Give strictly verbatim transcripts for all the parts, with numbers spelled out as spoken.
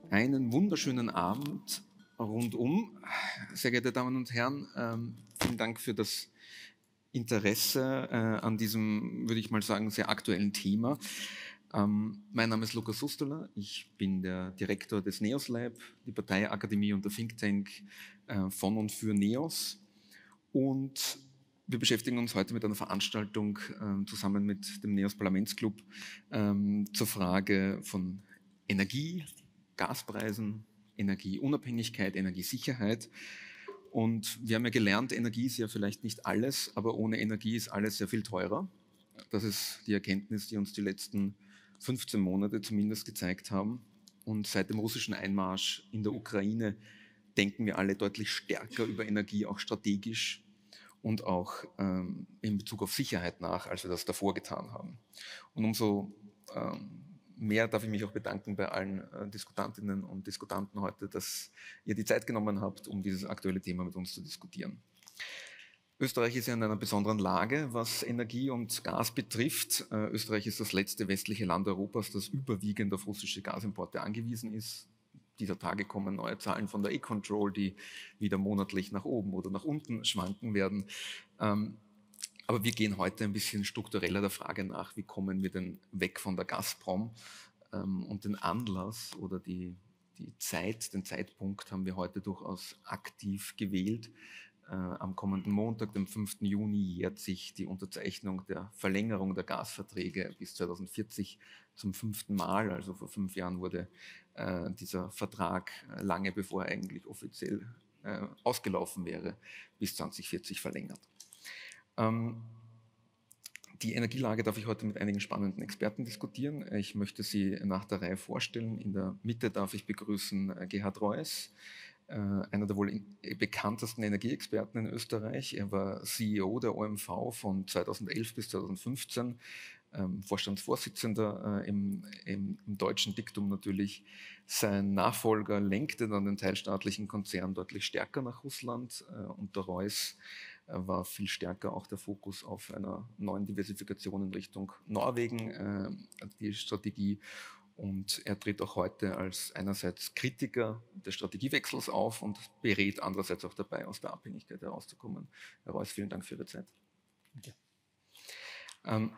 Einen wunderschönen Abend rundum. Sehr geehrte Damen und Herren, ähm, vielen Dank für das Interesse äh, an diesem, würde ich mal sagen, sehr aktuellen Thema. Ähm, mein Name ist Lukas Sustola, ich bin der Direktor des NEOS Lab, die Parteiakademie und der Think Tank äh, von und für NEOS. Und wir beschäftigen uns heute mit einer Veranstaltung äh, zusammen mit dem NEOS Parlamentsclub äh, zur Frage von Energie, Gaspreisen, Energieunabhängigkeit, Energiesicherheit. Und wir haben ja gelernt, Energie ist ja vielleicht nicht alles, aber ohne Energie ist alles sehr viel teurer. Das ist die Erkenntnis, die uns die letzten fünfzehn Monate zumindest gezeigt haben. Und seit dem russischen Einmarsch in der Ukraine denken wir alle deutlich stärker über Energie, auch strategisch und auch ähm, in Bezug auf Sicherheit nach, als wir das davor getan haben. Und umso ähm, mehr darf ich mich auch bedanken bei allen äh, Diskutantinnen und Diskutanten heute, dass ihr die Zeit genommen habt, um dieses aktuelle Thema mit uns zu diskutieren. Österreich ist ja in einer besonderen Lage, was Energie und Gas betrifft. Äh, Österreich ist das letzte westliche Land Europas, das überwiegend auf russische Gasimporte angewiesen ist. Dieser Tage kommen neue Zahlen von der E-Control, die wieder monatlich nach oben oder nach unten schwanken werden. Ähm, aber wir gehen heute ein bisschen struktureller der Frage nach, wie kommen wir denn weg von der Gazprom? Ähm, und den Anlass oder die, die Zeit, den Zeitpunkt haben wir heute durchaus aktiv gewählt. Äh, am kommenden Montag, dem fünften Juni, jährt sich die Unterzeichnung der Verlängerung der Gasverträge bis zweitausendvierzig zum fünften Mal. Also vor fünf Jahren wurde äh, dieser Vertrag, äh, lange bevor er eigentlich offiziell äh, ausgelaufen wäre, bis zweitausendvierzig verlängert. Ähm, Die Energielage darf ich heute mit einigen spannenden Experten diskutieren. Ich möchte sie nach der Reihe vorstellen. In der Mitte darf ich begrüßen Gerhard Reuss, einer der wohl bekanntesten Energieexperten in Österreich. Er war C E O der O M V von zweitausendelf bis zweitausendfünfzehn, Vorstandsvorsitzender im, im, im deutschen Diktum natürlich. Sein Nachfolger lenkte dann den teilstaatlichen Konzern deutlich stärker nach Russland, und der Reuss war viel stärker auch der Fokus auf einer neuen Diversifikation in Richtung Norwegen, äh, die Strategie. Und er tritt auch heute als einerseits Kritiker des Strategiewechsels auf und berät andererseits auch dabei, aus der Abhängigkeit herauszukommen. Herr Reuss, vielen Dank für Ihre Zeit. Okay. Ähm,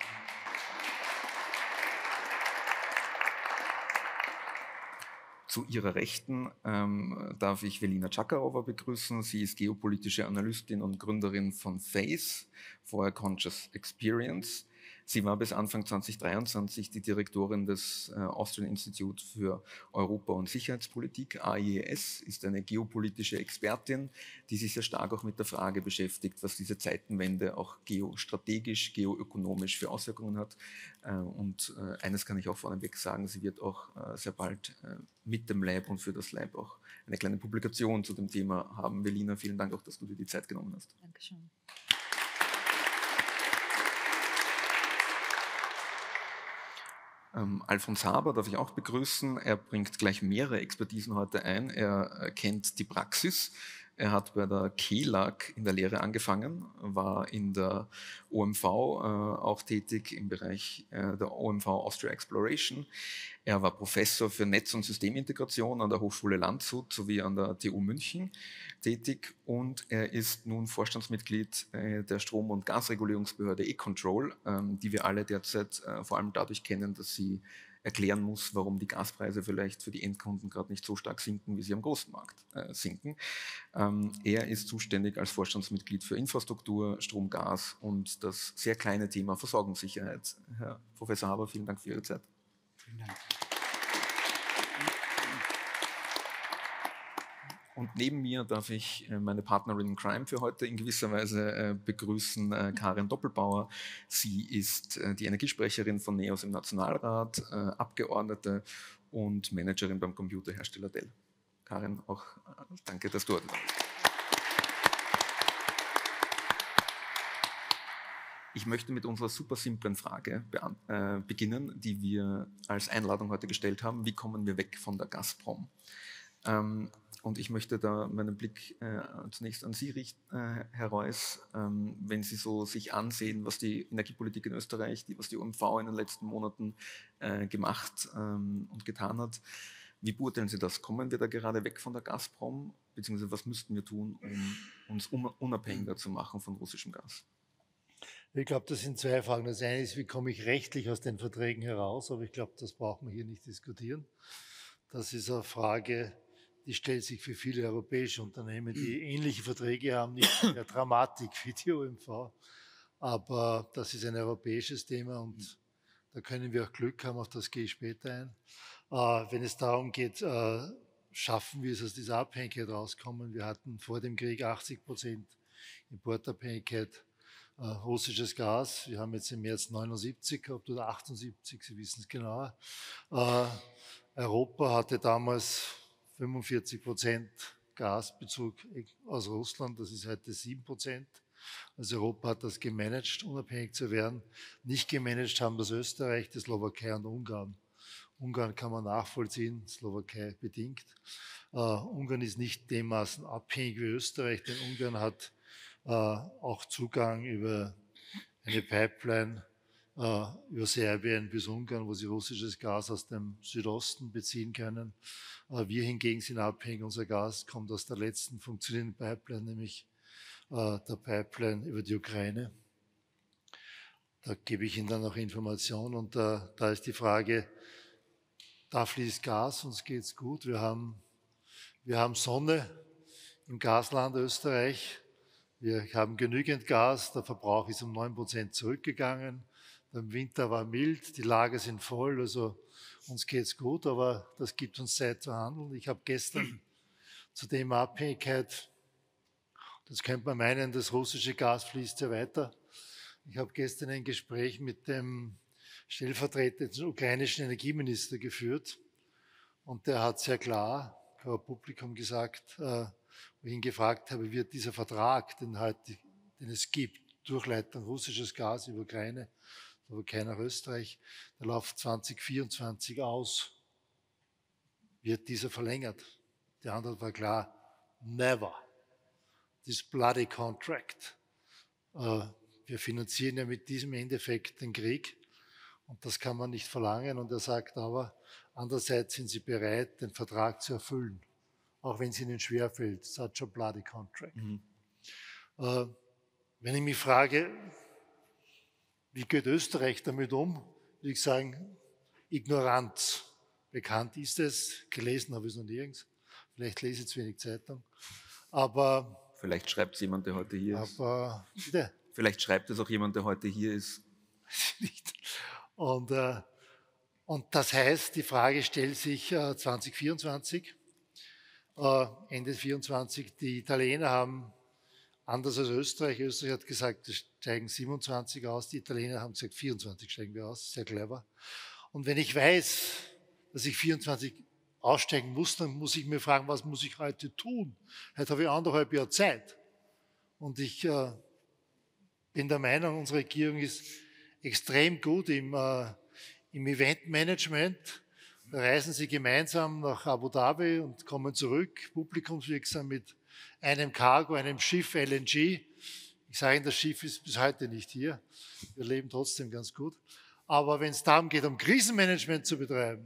Zu Ihrer Rechten ähm, darf ich Velina Čakarova begrüßen. Sie ist geopolitische Analystin und Gründerin von FACE, For a Conscious Experience. Sie war bis Anfang zweitausenddreiundzwanzig die Direktorin des äh, Austrian Institute für Europa- und Sicherheitspolitik, A I E S, ist eine geopolitische Expertin, die sich sehr stark auch mit der Frage beschäftigt, was diese Zeitenwende auch geostrategisch, geoökonomisch für Auswirkungen hat. Äh, und äh, eines kann ich auch vorneweg sagen, sie wird auch äh, sehr bald äh, mit dem Lab und für das Lab auch eine kleine Publikation zu dem Thema haben. Velina, vielen Dank auch, dass du dir die Zeit genommen hast. Dankeschön. Ähm, Alfons Haber darf ich auch begrüßen. Er bringt gleich mehrere Expertisen heute ein. Er kennt die Praxis. Er hat bei der K E L A G in der Lehre angefangen, war in der O M V äh, auch tätig im Bereich äh, der O M V Austria Exploration. Er war Professor für Netz- und Systemintegration an der Hochschule Landshut sowie an der T U München tätig, und er ist nun Vorstandsmitglied äh, der Strom- und Gasregulierungsbehörde E-Control, ähm, die wir alle derzeit äh, vor allem dadurch kennen, dass sie erklären muss, warum die Gaspreise vielleicht für die Endkunden gerade nicht so stark sinken, wie sie am Großmarkt äh, sinken. Ähm, er ist zuständig als Vorstandsmitglied für Infrastruktur, Strom, Gas und das sehr kleine Thema Versorgungssicherheit. Herr Professor Haber, vielen Dank für Ihre Zeit. Vielen Dank. Und neben mir darf ich meine Partnerin in Crime für heute in gewisser Weise begrüßen, Karin Doppelbauer. Sie ist die Energiesprecherin von NEOS im Nationalrat, Abgeordnete und Managerin beim Computerhersteller Dell. Karin, auch danke, dass du heute da bist. Ich möchte mit unserer super simplen Frage äh, beginnen, die wir als Einladung heute gestellt haben. Wie kommen wir weg von der Gazprom? Ähm, und ich möchte da meinen Blick äh, zunächst an Sie richten, äh, Herr Reuss. Ähm, wenn Sie so sich ansehen, was die Energiepolitik in Österreich, die, was die O M V in den letzten Monaten äh, gemacht ähm, und getan hat, Wie beurteilen Sie das? Kommen wir da gerade weg von der Gazprom? Beziehungsweise was müssten wir tun, um uns unabhängiger zu machen von russischem Gas? Ich glaube, das sind zwei Fragen. Das eine ist, wie komme ich rechtlich aus den Verträgen heraus? Aber ich glaube, das braucht man hier nicht diskutieren. Das ist eine Frage, die stellt sich für viele europäische Unternehmen, die ähnliche Verträge haben, nicht in der Dramatik wie die O M V. Aber das ist ein europäisches Thema und da können wir auch Glück haben, auf das gehe ich später ein. Äh, wenn es darum geht, äh, schaffen wir es aus dieser Abhängigkeit rauskommen. Wir hatten vor dem Krieg achtzig Prozent Importabhängigkeit, äh, russisches Gas. Wir haben jetzt im März neunundsiebzig gehabt oder achtundsiebzig, Sie wissen es genauer. Äh, Europa hatte damals fünfundvierzig Prozent Gasbezug aus Russland, das ist heute sieben Prozent. Also Europa hat das gemanagt, unabhängig zu werden. Nicht gemanagt haben das Österreich, die Slowakei und Ungarn. Ungarn kann man nachvollziehen, Slowakei bedingt. Uh, Ungarn ist nicht dermaßen abhängig wie Österreich, denn Ungarn hat uh, auch Zugang über eine Pipeline uh, über Serbien bis Ungarn, wo sie russisches Gas aus dem Südosten beziehen können. Uh, wir hingegen sind abhängig, unser Gas kommt aus der letzten funktionierenden Pipeline, nämlich uh, der Pipeline über die Ukraine. Da gebe ich Ihnen dann noch Informationen und uh, da ist die Frage, da fließt Gas, uns geht's gut. Wir haben, wir haben Sonne im Gasland Österreich. Wir haben genügend Gas. Der Verbrauch ist um neun Prozent zurückgegangen. Der Winter war mild, die Lager sind voll. Also uns geht's gut, aber das gibt uns Zeit zu handeln. Ich habe gestern zu dem Abhängigkeit, das könnte man meinen, das russische Gas fließt ja weiter. Ich habe gestern ein Gespräch mit dem stellvertretenden ukrainischen Energieminister geführt und der hat sehr klar vor Publikum gesagt, äh, wo ich ihn gefragt habe, wird dieser Vertrag, den, heute, den es gibt, Durchleitung russisches Gas über Ukraine, Slowakei nach Österreich, der läuft zwanzig vierundzwanzig aus, wird dieser verlängert? Die Antwort war klar, never. This bloody contract. Äh, wir finanzieren ja mit diesem Endeffekt den Krieg. Und das kann man nicht verlangen. Und er sagt aber, andererseits sind Sie bereit, den Vertrag zu erfüllen, auch wenn es Ihnen schwerfällt. Such a bloody contract. Mhm. Äh, wenn ich mich frage, wie geht Österreich damit um, würde ich sagen, Ignoranz. Bekannt ist es, gelesen habe ich es noch nirgends. Vielleicht lese ich zu wenig Zeitung. Aber vielleicht schreibt es jemand, der heute hier ist. Aber bitte. Vielleicht schreibt es auch jemand, der heute hier ist. Nicht. Und, äh, und das heißt, die Frage stellt sich äh, zwanzig vierundzwanzig, äh, Ende vierundzwanzig, die Italiener haben, anders als Österreich, Österreich hat gesagt, wir steigen siebenundzwanzig aus, die Italiener haben gesagt, vierundzwanzig steigen wir aus, sehr clever. Und wenn ich weiß, dass ich vierundzwanzig aussteigen muss, dann muss ich mir fragen, was muss ich heute tun? Heute habe ich anderthalb Jahre Zeit. Und ich äh, bin der Meinung, unsere Regierung ist extrem gut im, äh, im Eventmanagement. Da reisen sie gemeinsam nach Abu Dhabi und kommen zurück, publikumswirksam mit einem Cargo, einem Schiff L N G. Ich sage Ihnen, das Schiff ist bis heute nicht hier. Wir leben trotzdem ganz gut. Aber wenn es darum geht, um Krisenmanagement zu betreiben,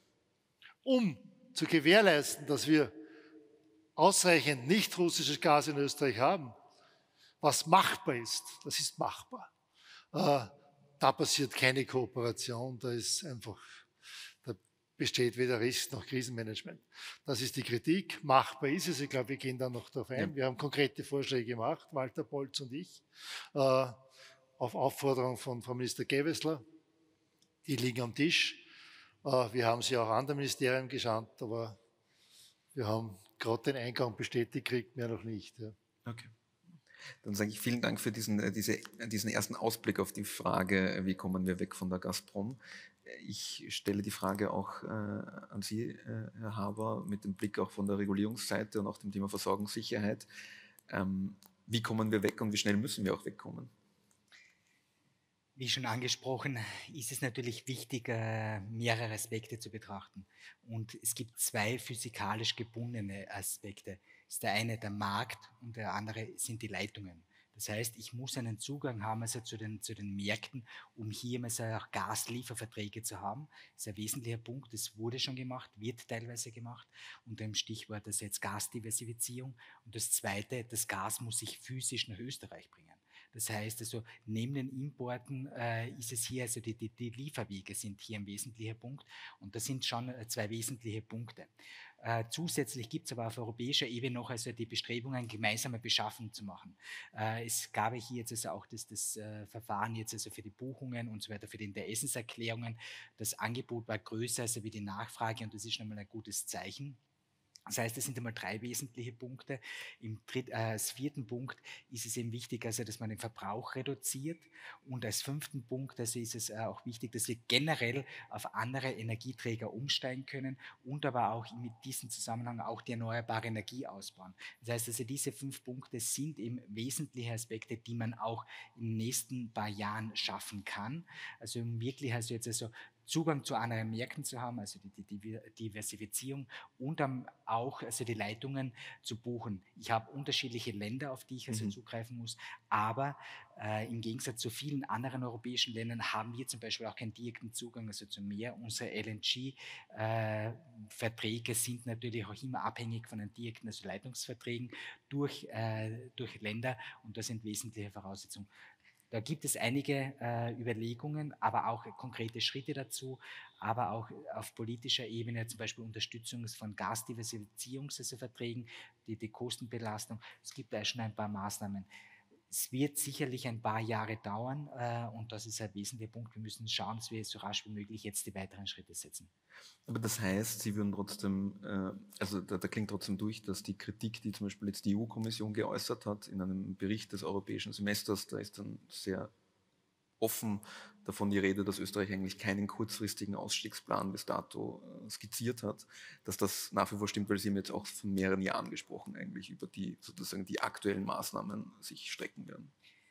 um zu gewährleisten, dass wir ausreichend nicht russisches Gas in Österreich haben, was machbar ist, das ist machbar. Äh, da passiert keine Kooperation, da ist einfach, da besteht weder Risk noch Krisenmanagement. Das ist die Kritik. Machbar ist es. Ich glaube, wir gehen da noch darauf ein. Ja. Wir haben konkrete Vorschläge gemacht, Walter Polz und ich, äh, auf Aufforderung von Frau Minister Gewessler. Die liegen am Tisch. Äh, wir haben sie auch an der Ministerium gesandt, aber wir haben gerade den Eingang bestätigt gekriegt, mehr noch nicht. Ja. Okay. Dann sage ich vielen Dank für diesen, diese, diesen ersten Ausblick auf die Frage, wie kommen wir weg von der Gazprom. Ich stelle die Frage auch äh, an Sie, äh, Herr Haber, mit dem Blick auch von der Regulierungsseite und auch dem Thema Versorgungssicherheit. Ähm, wie kommen wir weg und wie schnell müssen wir auch wegkommen? Wie schon angesprochen, ist es natürlich wichtig, mehrere Aspekte zu betrachten. Und es gibt zwei physikalisch gebundene Aspekte. Das ist der eine der Markt und der andere sind die Leitungen. Das heißt, ich muss einen Zugang haben also zu, den, zu den Märkten, um hier also auch Gaslieferverträge zu haben. Das ist ein wesentlicher Punkt, das wurde schon gemacht, wird teilweise gemacht, unter dem Stichwort also jetzt Gasdiversifizierung. Und das Zweite, das Gas muss sich physisch nach Österreich bringen. Das heißt also, neben den Importen äh, ist es hier, also die, die, die Lieferwege sind hier ein wesentlicher Punkt und das sind schon äh, zwei wesentliche Punkte. Äh, zusätzlich gibt es aber auf europäischer Ebene noch also die Bestrebungen, gemeinsame Beschaffung zu machen. Äh, es gab hier jetzt also auch das, das äh, Verfahren jetzt also für die Buchungen und so weiter, für die Interessenserklärungen. Das Angebot war größer also wie die Nachfrage und das ist schon mal ein gutes Zeichen. Das heißt, es sind einmal drei wesentliche Punkte. Im dritt, äh, als vierten Punkt ist es eben wichtig, also, dass man den Verbrauch reduziert. Und als fünften Punkt also ist es äh, auch wichtig, dass wir generell auf andere Energieträger umsteigen können und aber auch mit diesem Zusammenhang auch die erneuerbare Energie ausbauen. Das heißt, also diese fünf Punkte sind eben wesentliche Aspekte, die man auch in den nächsten paar Jahren schaffen kann. Also um wirklich also jetzt also Zugang zu anderen Märkten zu haben, also die, die, die Diversifizierung und dann auch also die Leitungen zu buchen. Ich habe unterschiedliche Länder, auf die ich also mhm. zugreifen muss, aber äh, im Gegensatz zu vielen anderen europäischen Ländern haben wir zum Beispiel auch keinen direkten Zugang also zum Meer. Unsere L N G-Verträge äh, sind natürlich auch immer abhängig von den direkten also Leitungsverträgen durch, äh, durch Länder und das sind wesentliche Voraussetzungen. Da gibt es einige äh, Überlegungen, aber auch konkrete Schritte dazu, aber auch auf politischer Ebene, zum Beispiel Unterstützung von Gasdiversifizierungsverträgen, die, die Kostenbelastung. Es gibt da schon ein paar Maßnahmen. Es wird sicherlich ein paar Jahre dauern äh, und das ist ein wesentlicher Punkt. Wir müssen schauen, dass wir so rasch wie möglich jetzt die weiteren Schritte setzen. Aber das heißt, Sie würden trotzdem, äh, also da, da klingt trotzdem durch, dass die Kritik, die zum Beispiel jetzt die E U-Kommission geäußert hat in einem Bericht des europäischen Semesters, da ist dann sehr offen davon die Rede, dass Österreich eigentlich keinen kurzfristigen Ausstiegsplan bis dato äh, skizziert hat, dass das nach wie vor stimmt, weil Sie haben jetzt auch von mehreren Jahren gesprochen, eigentlich über die sozusagen die aktuellen Maßnahmen sich strecken werden.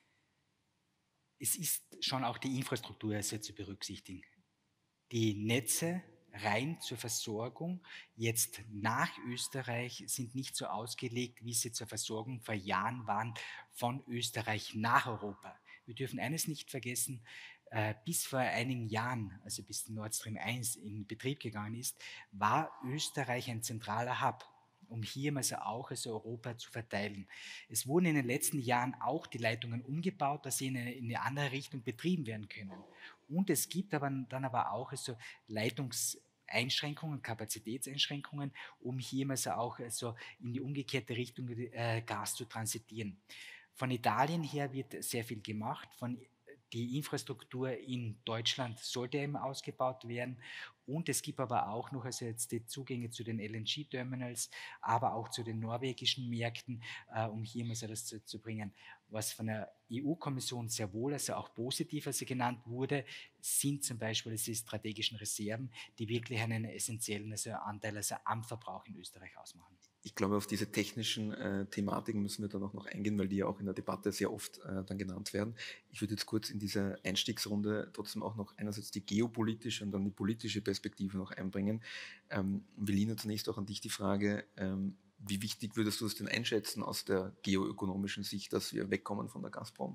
Es ist schon auch die Infrastruktur also zu berücksichtigen. Die Netze rein zur Versorgung jetzt nach Österreich sind nicht so ausgelegt, wie sie zur Versorgung vor Jahren waren von Österreich nach Europa. Wir dürfen eines nicht vergessen, äh, bis vor einigen Jahren, also bis Nord Stream eins in Betrieb gegangen ist, war Österreich ein zentraler Hub, um hier also auch also Europa zu verteilen. Es wurden in den letzten Jahren auch die Leitungen umgebaut, dass sie in eine, in eine andere Richtung betrieben werden können. Und es gibt aber dann aber auch also Leitungseinschränkungen, Kapazitätseinschränkungen, um hier also auch also in die umgekehrte Richtung äh, Gas zu transitieren. Von Italien her wird sehr viel gemacht, von die Infrastruktur in Deutschland sollte eben ausgebaut werden und es gibt aber auch noch also jetzt die Zugänge zu den L N G-Terminals, aber auch zu den norwegischen Märkten, äh, um hier mal so das zu, zu bringen. Was von der E U-Kommission sehr wohl also auch positiv also genannt wurde, sind zum Beispiel die strategischen Reserven, die wirklich einen essentiellen also Anteil also am Verbrauch in Österreich ausmachen. Ich glaube, auf diese technischen äh, Thematiken müssen wir dann auch noch eingehen, weil die ja auch in der Debatte sehr oft äh, dann genannt werden. Ich würde jetzt kurz in dieser Einstiegsrunde trotzdem auch noch einerseits die geopolitische und dann die politische Perspektive noch einbringen. Ähm, Velina, zunächst auch an dich die Frage, ähm, wie wichtig würdest du es denn einschätzen aus der geoökonomischen Sicht, dass wir wegkommen von der Gazprom?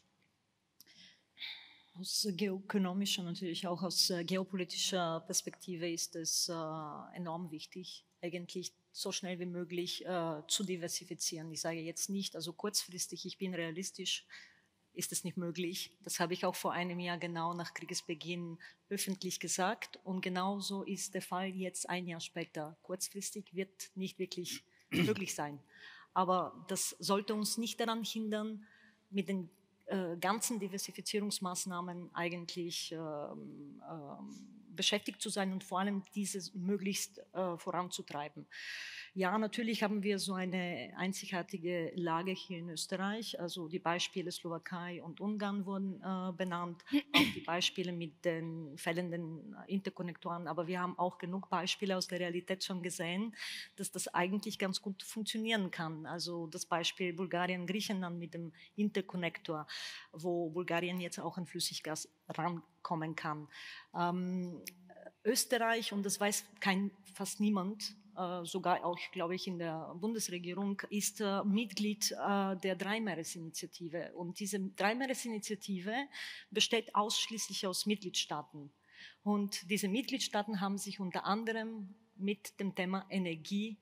Aus geoökonomischer, natürlich auch aus geopolitischer Perspektive ist es äh, enorm wichtig, eigentlich so schnell wie möglich äh, zu diversifizieren. Ich sage jetzt nicht, also kurzfristig, ich bin realistisch, ist es nicht möglich. Das habe ich auch vor einem Jahr genau nach Kriegsbeginn öffentlich gesagt und genauso ist der Fall jetzt ein Jahr später. Kurzfristig wird nicht wirklich möglich sein. Aber das sollte uns nicht daran hindern, mit den äh, ganzen Diversifizierungsmaßnahmen eigentlich ähm, ähm, beschäftigt zu sein und vor allem dieses möglichst äh, voranzutreiben. Ja, natürlich haben wir so eine einzigartige Lage hier in Österreich. Also die Beispiele Slowakei und Ungarn wurden äh, benannt, auch die Beispiele mit den fällenden Interkonnektoren. Aber wir haben auch genug Beispiele aus der Realität schon gesehen, dass das eigentlich ganz gut funktionieren kann. Also das Beispiel Bulgarien-Griechenland mit dem Interkonnektor, wo Bulgarien jetzt auch an Flüssiggas rankommen kann. Ähm, Österreich, und das weiß kein, fast niemand, äh, sogar auch, glaube ich, in der Bundesregierung, ist äh, Mitglied äh, der Dreimeeresinitiative. Und diese Dreimeeresinitiative besteht ausschließlich aus Mitgliedstaaten. Und diese Mitgliedstaaten haben sich unter anderem mit dem Thema Energie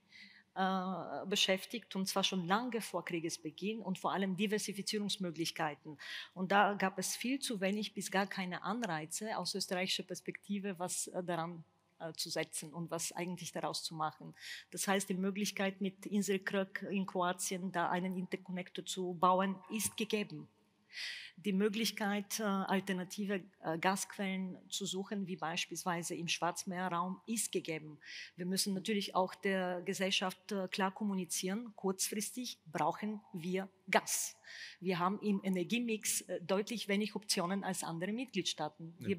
äh, beschäftigt, und zwar schon lange vor Kriegesbeginn, und vor allem Diversifizierungsmöglichkeiten. Und da gab es viel zu wenig bis gar keine Anreize aus österreichischer Perspektive, was äh, daran äh, zu setzen und was eigentlich daraus zu machen. Das heißt, die Möglichkeit, mit Inselkrk in Kroatien da einen Interconnector zu bauen, ist gegeben. Die Möglichkeit, alternative Gasquellen zu suchen, wie beispielsweise im Schwarzmeerraum, ist gegeben. Wir müssen natürlich auch der Gesellschaft klar kommunizieren, kurzfristig brauchen wir Gas. Wir haben im Energiemix deutlich wenig Optionen als andere Mitgliedstaaten. Ja. Wir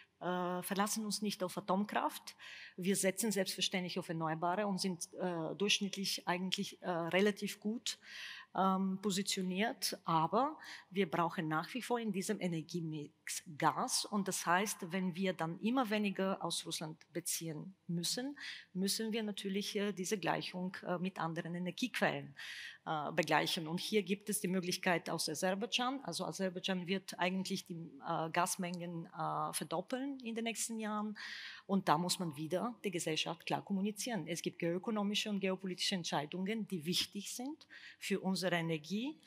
äh, verlassen uns nicht auf Atomkraft. Wir setzen selbstverständlich auf Erneuerbare und sind äh, durchschnittlich eigentlich äh, relativ gut Ähm, positioniert, aber wir brauchen nach wie vor in diesem Energiemix Gas, und das heißt, wenn wir dann immer weniger aus Russland beziehen müssen, müssen wir natürlich äh, diese Gleichung äh, mit anderen Energiequellen äh, begleichen. Und hier gibt es die Möglichkeit aus Aserbaidschan, also Aserbaidschan wird eigentlich die äh, Gasmengen äh, verdoppeln in den nächsten Jahren, und da muss man wieder die Gesellschaft klar kommunizieren. Es gibt geoökonomische und geopolitische Entscheidungen, die wichtig sind für unsere Energie,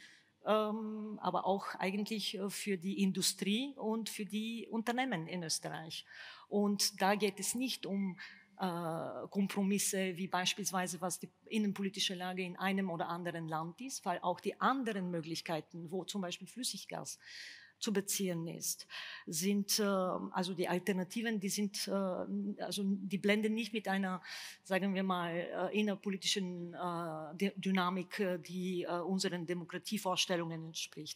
ähm, aber auch eigentlich für die Industrie und für die Unternehmen in Österreich. Und da geht es nicht um äh, Kompromisse, wie beispielsweise was die innenpolitische Lage in einem oder anderen Land ist, weil auch die anderen Möglichkeiten, wo zum Beispiel Flüssiggas zu beziehen ist, sind äh, also die Alternativen, die sind äh, also die blenden nicht mit einer, sagen wir mal, äh, innerpolitischen äh, Dynamik, die äh, unseren Demokratievorstellungen entspricht.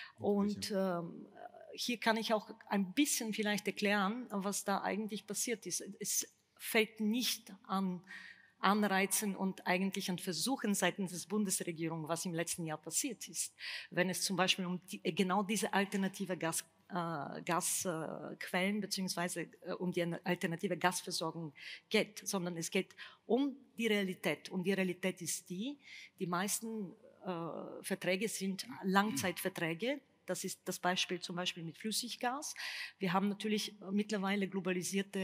Und äh, hier kann ich auch ein bisschen vielleicht erklären, was da eigentlich passiert ist. Es fällt nicht an Anreizen und eigentlich an Versuchen seitens der Bundesregierung, was im letzten Jahr passiert ist. Wenn es zum Beispiel um die, genau diese alternative Gas, äh, Gasquellen äh, beziehungsweise äh, um die alternative Gasversorgung geht, sondern es geht um die Realität. Und die Realität ist die, die meisten äh, Verträge sind Langzeitverträge. Das ist das Beispiel zum Beispiel mit Flüssiggas. Wir haben natürlich mittlerweile globalisierte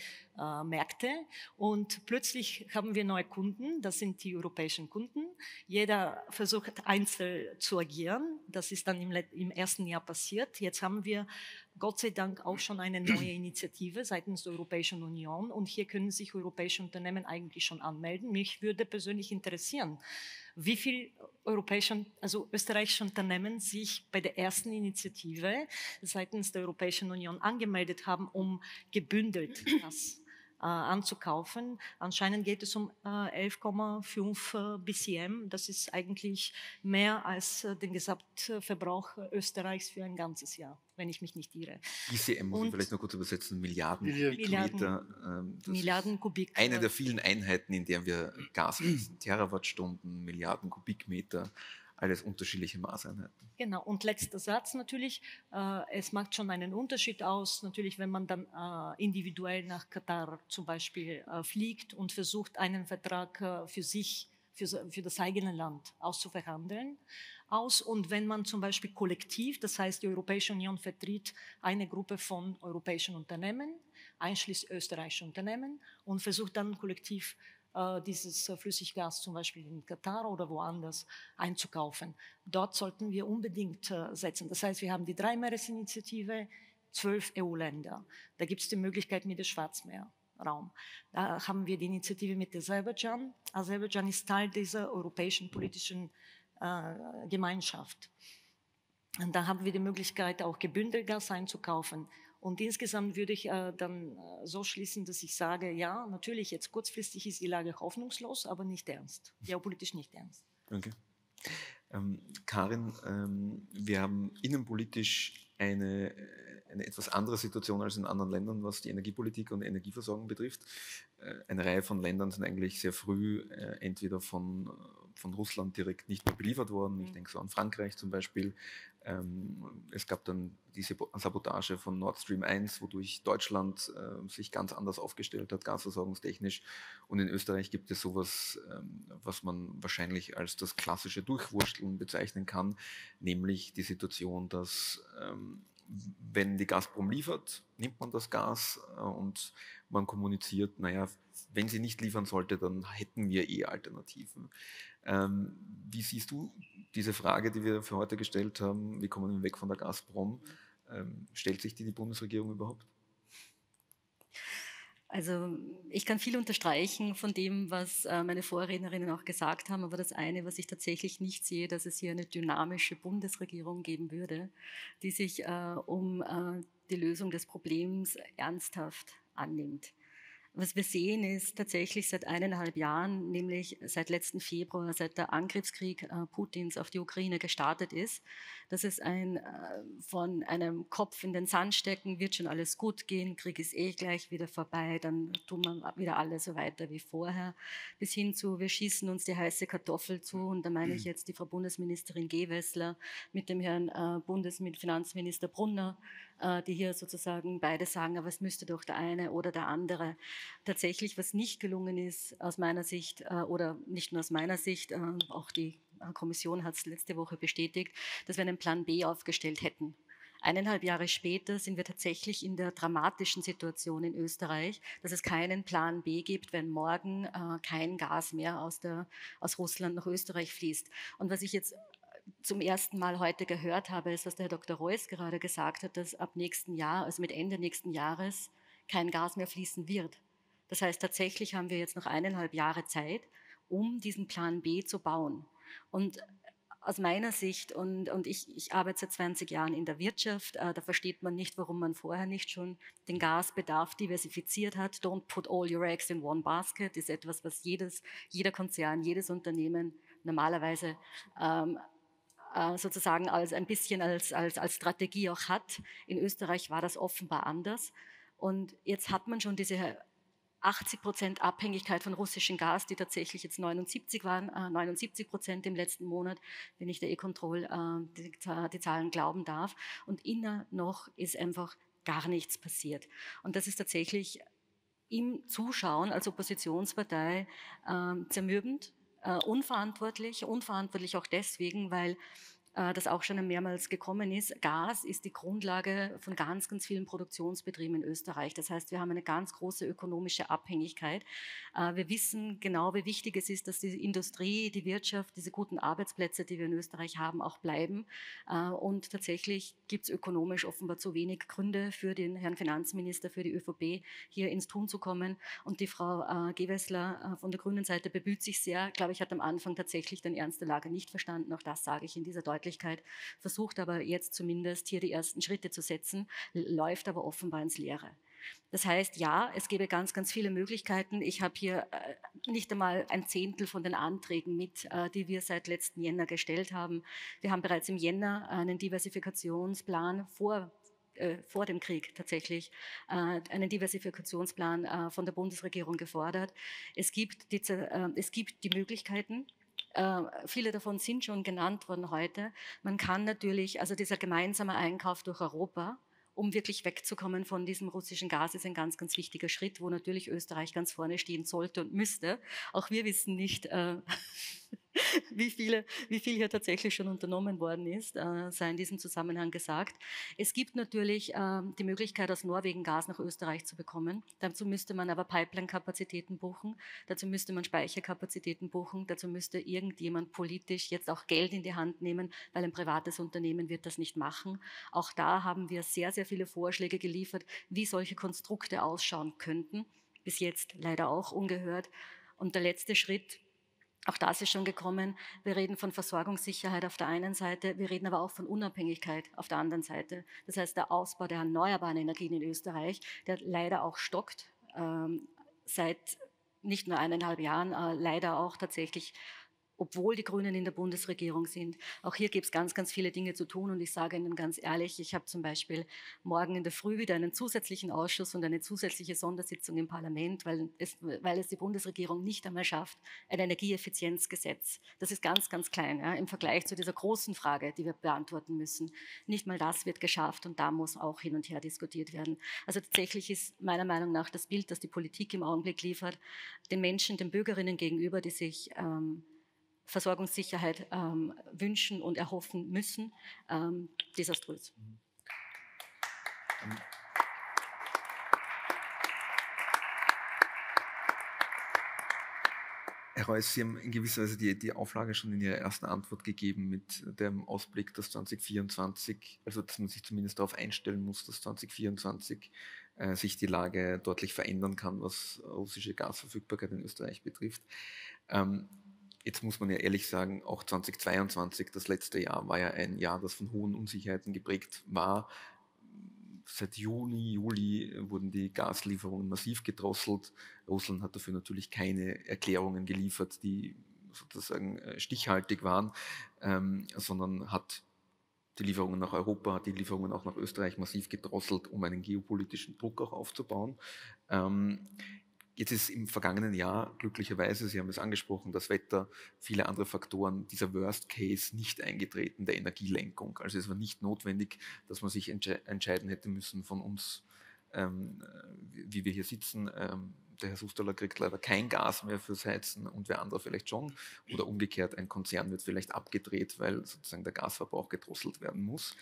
äh, Märkte, und plötzlich haben wir neue Kunden, das sind die europäischen Kunden. Jeder versucht einzeln zu agieren, das ist dann im, im ersten Jahr passiert. Jetzt haben wir Gott sei Dank auch schon eine neue Initiative seitens der Europäischen Union, und hier können sich europäische Unternehmen eigentlich schon anmelden. Mich würde persönlich interessieren, wie viele europäische, also österreichische Unternehmen sich bei der ersten Initiative seitens der Europäischen Union angemeldet haben, um gebündelt das äh, anzukaufen. Anscheinend geht es um äh, elf Komma fünf äh, B C M. Das ist eigentlich mehr als äh, den Gesamtverbrauch Österreichs für ein ganzes Jahr, wenn ich mich nicht irre. B C M muss und ich vielleicht noch kurz übersetzen, Milliarden, Milliarden Kubikmeter. Ähm, Milliarden Kubik. Eine der vielen Einheiten, in der wir Gas messen. Terawattstunden, Milliarden Kubikmeter, alles unterschiedliche Maßeinheiten. Genau, und letzter Satz natürlich, äh, es macht schon einen Unterschied aus, natürlich, wenn man dann äh, individuell nach Katar zum Beispiel äh, fliegt und versucht, einen Vertrag äh, für sich, für, für das eigene Land auszuverhandeln, aus. Und wenn man zum Beispiel kollektiv, das heißt, die Europäische Union vertritt eine Gruppe von europäischen Unternehmen, einschließlich österreichischer Unternehmen, und versucht dann kollektiv dieses Flüssiggas zum Beispiel in Katar oder woanders einzukaufen. Dort sollten wir unbedingt setzen. Das heißt, wir haben die Dreimeeresinitiative, zwölf E U-Länder. Da gibt es die Möglichkeit mit dem Schwarzmeerraum. Da haben wir die Initiative mit Aserbaidschan. Aserbaidschan ist Teil dieser europäischen politischen äh, Gemeinschaft. Und da haben wir die Möglichkeit, auch gebündelt Gas einzukaufen. Und insgesamt würde ich äh, dann äh, so schließen, dass ich sage, ja, natürlich, jetzt kurzfristig ist die Lage hoffnungslos, aber nicht ernst, geopolitisch nicht ernst. Okay. Ähm, Karin, ähm, wir haben innenpolitisch eine, eine etwas andere Situation als in anderen Ländern, was die Energiepolitik und Energieversorgung betrifft. Äh, eine Reihe von Ländern sind eigentlich sehr früh äh, entweder von von Russland direkt nicht mehr beliefert worden. Ich Mhm. denke so an Frankreich zum Beispiel. Ähm, es gab dann diese Sabotage von Nord Stream eins, wodurch Deutschland äh, sich ganz anders aufgestellt hat, gasversorgungstechnisch. Und in Österreich gibt es sowas, ähm, was man wahrscheinlich als das klassische Durchwursteln bezeichnen kann, nämlich die Situation, dass ähm, wenn die Gazprom liefert, nimmt man das Gas äh, und man kommuniziert, naja, wenn sie nicht liefern sollte, dann hätten wir eh Alternativen. Ähm, wie siehst du diese Frage, die wir für heute gestellt haben, wie kommen wir weg von der Gazprom? Ähm, stellt sich die die Bundesregierung überhaupt? Also ich kann viel unterstreichen von dem, was äh, meine Vorrednerinnen auch gesagt haben, aber das eine, was ich tatsächlich nicht sehe, dass es hier eine dynamische Bundesregierung geben würde, die sich äh, um äh, die Lösung des Problems ernsthaft annimmt. Was wir sehen, ist tatsächlich seit eineinhalb Jahren, nämlich seit letzten Februar, seit der Angriffskrieg äh, Putins auf die Ukraine gestartet ist, dass es ein äh, von einem Kopf in den Sand stecken, wird schon alles gut gehen, Krieg ist eh gleich wieder vorbei, dann tun wir wieder alle so weiter wie vorher, bis hin zu, wir schießen uns die heiße Kartoffel zu, und da meine ich jetzt die Frau Bundesministerin Gewessler mit dem Herrn äh, Bundesfinanzminister Brunner, äh, die hier sozusagen beide sagen, aber es müsste doch der eine oder der andere. Tatsächlich, was nicht gelungen ist aus meiner Sicht, äh, oder nicht nur aus meiner Sicht, äh, auch die Kommission hat es letzte Woche bestätigt, dass wir einen Plan B aufgestellt hätten. Eineinhalb Jahre später sind wir tatsächlich in der dramatischen Situation in Österreich, dass es keinen Plan B gibt, wenn morgen äh, kein Gas mehr aus, der, aus Russland nach Österreich fließt. Und was ich jetzt zum ersten Mal heute gehört habe, ist, was der Herr Doktor Reuss gerade gesagt hat, dass ab nächsten Jahr, also mit Ende nächsten Jahres, kein Gas mehr fließen wird. Das heißt, tatsächlich haben wir jetzt noch eineinhalb Jahre Zeit, um diesen Plan B zu bauen. Und aus meiner Sicht, und, und ich, ich arbeite seit zwanzig Jahren in der Wirtschaft, äh, da versteht man nicht, warum man vorher nicht schon den Gasbedarf diversifiziert hat. Don't put all your eggs in one basket ist etwas, was jedes, jeder Konzern, jedes Unternehmen normalerweise ähm, äh, sozusagen als ein bisschen als, als, als Strategie auch hat. In Österreich war das offenbar anders. Und jetzt hat man schon diese achtzig Prozent Abhängigkeit von russischem Gas, die tatsächlich jetzt neunundsiebzig waren, äh, neunundsiebzig Prozent im letzten Monat, wenn ich der E-Control äh, die, die Zahlen glauben darf. Und inner noch ist einfach gar nichts passiert. Und das ist tatsächlich im Zuschauen als Oppositionspartei äh, zermürbend, äh, unverantwortlich, unverantwortlich auch deswegen, weil das auch schon mehrmals gekommen ist. Gas ist die Grundlage von ganz, ganz vielen Produktionsbetrieben in Österreich. Das heißt, wir haben eine ganz große ökonomische Abhängigkeit. Wir wissen genau, wie wichtig es ist, dass die Industrie, die Wirtschaft, diese guten Arbeitsplätze, die wir in Österreich haben, auch bleiben. Und tatsächlich gibt es ökonomisch offenbar zu wenig Gründe für den Herrn Finanzminister, für die ÖVP, hier ins Tun zu kommen. Und die Frau Gewessler von der grünen Seite bemüht sich sehr. Ich glaube, ich hatte am Anfang tatsächlich den Ernst der Lage nicht verstanden. Auch das sage ich in dieser Deutlichkeit. Versucht aber jetzt zumindest hier die ersten Schritte zu setzen, läuft aber offenbar ins Leere. Das heißt, ja, es gäbe ganz, ganz viele Möglichkeiten. Ich habe hier äh, nicht einmal ein Zehntel von den Anträgen mit, äh, die wir seit letzten Jänner gestellt haben. Wir haben bereits im Jänner einen Diversifikationsplan vor äh, vor dem Krieg tatsächlich äh, einen Diversifikationsplan äh, von der Bundesregierung gefordert. Es gibt die, äh, es gibt die Möglichkeiten. Uh, viele davon sind schon genannt worden heute. Man kann natürlich, also dieser gemeinsame Einkauf durch Europa, um wirklich wegzukommen von diesem russischen Gas, ist ein ganz, ganz wichtiger Schritt, wo natürlich Österreich ganz vorne stehen sollte und müsste. Auch wir wissen nicht, äh, wie, viele, wie viel hier tatsächlich schon unternommen worden ist, äh, sei in diesem Zusammenhang gesagt. Es gibt natürlich äh, die Möglichkeit, aus Norwegen Gas nach Österreich zu bekommen. Dazu müsste man aber Pipeline-Kapazitäten buchen, dazu müsste man Speicherkapazitäten buchen, dazu müsste irgendjemand politisch jetzt auch Geld in die Hand nehmen, weil ein privates Unternehmen wird das nicht machen. Auch da haben wir sehr, sehr viele Vorschläge geliefert, wie solche Konstrukte ausschauen könnten. Bis jetzt leider auch ungehört. Und der letzte Schritt, auch das ist schon gekommen. Wir reden von Versorgungssicherheit auf der einen Seite, wir reden aber auch von Unabhängigkeit auf der anderen Seite. Das heißt, der Ausbau der erneuerbaren Energien in Österreich, der leider auch stockt, ähm, seit nicht nur eineinhalb Jahren, äh, leider auch tatsächlich obwohl die Grünen in der Bundesregierung sind. Auch hier gibt es ganz, ganz viele Dinge zu tun und ich sage Ihnen ganz ehrlich, ich habe zum Beispiel morgen in der Früh wieder einen zusätzlichen Ausschuss und eine zusätzliche Sondersitzung im Parlament, weil es, weil es die Bundesregierung nicht einmal schafft, ein Energieeffizienzgesetz. Das ist ganz, ganz klein ja, im Vergleich zu dieser großen Frage, die wir beantworten müssen. Nicht mal das wird geschafft und da muss auch hin und her diskutiert werden. Also tatsächlich ist meiner Meinung nach das Bild, das die Politik im Augenblick liefert, den Menschen, den Bürgerinnen gegenüber, die sich ähm, Versorgungssicherheit ähm, wünschen und erhoffen müssen, ähm, desaströs. Herr Reuss, Sie haben in gewisser Weise die, die Auflage schon in Ihrer ersten Antwort gegeben mit dem Ausblick, dass zwanzig vierundzwanzig, also dass man sich zumindest darauf einstellen muss, dass zwanzig vierundzwanzig äh, sich die Lage deutlich verändern kann, was russische Gasverfügbarkeit in Österreich betrifft. Ähm, Jetzt muss man ja ehrlich sagen, auch zwanzig zweiundzwanzig, das letzte Jahr, war ja ein Jahr, das von hohen Unsicherheiten geprägt war. Seit Juni, Juli wurden die Gaslieferungen massiv gedrosselt. Russland hat dafür natürlich keine Erklärungen geliefert, die sozusagen stichhaltig waren, ähm, sondern hat die Lieferungen nach Europa, hat die Lieferungen auch nach Österreich massiv gedrosselt, um einen geopolitischen Druck auch aufzubauen. Ähm, Jetzt ist im vergangenen Jahr glücklicherweise, Sie haben es angesprochen, das Wetter, viele andere Faktoren, dieser Worst Case nicht eingetreten, der Energielenkung. Also es war nicht notwendig, dass man sich entsche entscheiden hätte müssen von uns, ähm, wie wir hier sitzen. Ähm, der Herr Susterler kriegt leider kein Gas mehr fürs Heizen und wer andere vielleicht schon. Oder umgekehrt, ein Konzern wird vielleicht abgedreht, weil sozusagen der Gasverbrauch gedrosselt werden muss.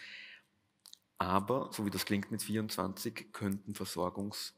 Aber, so wie das klingt mit vierundzwanzig, könnten Versorgungs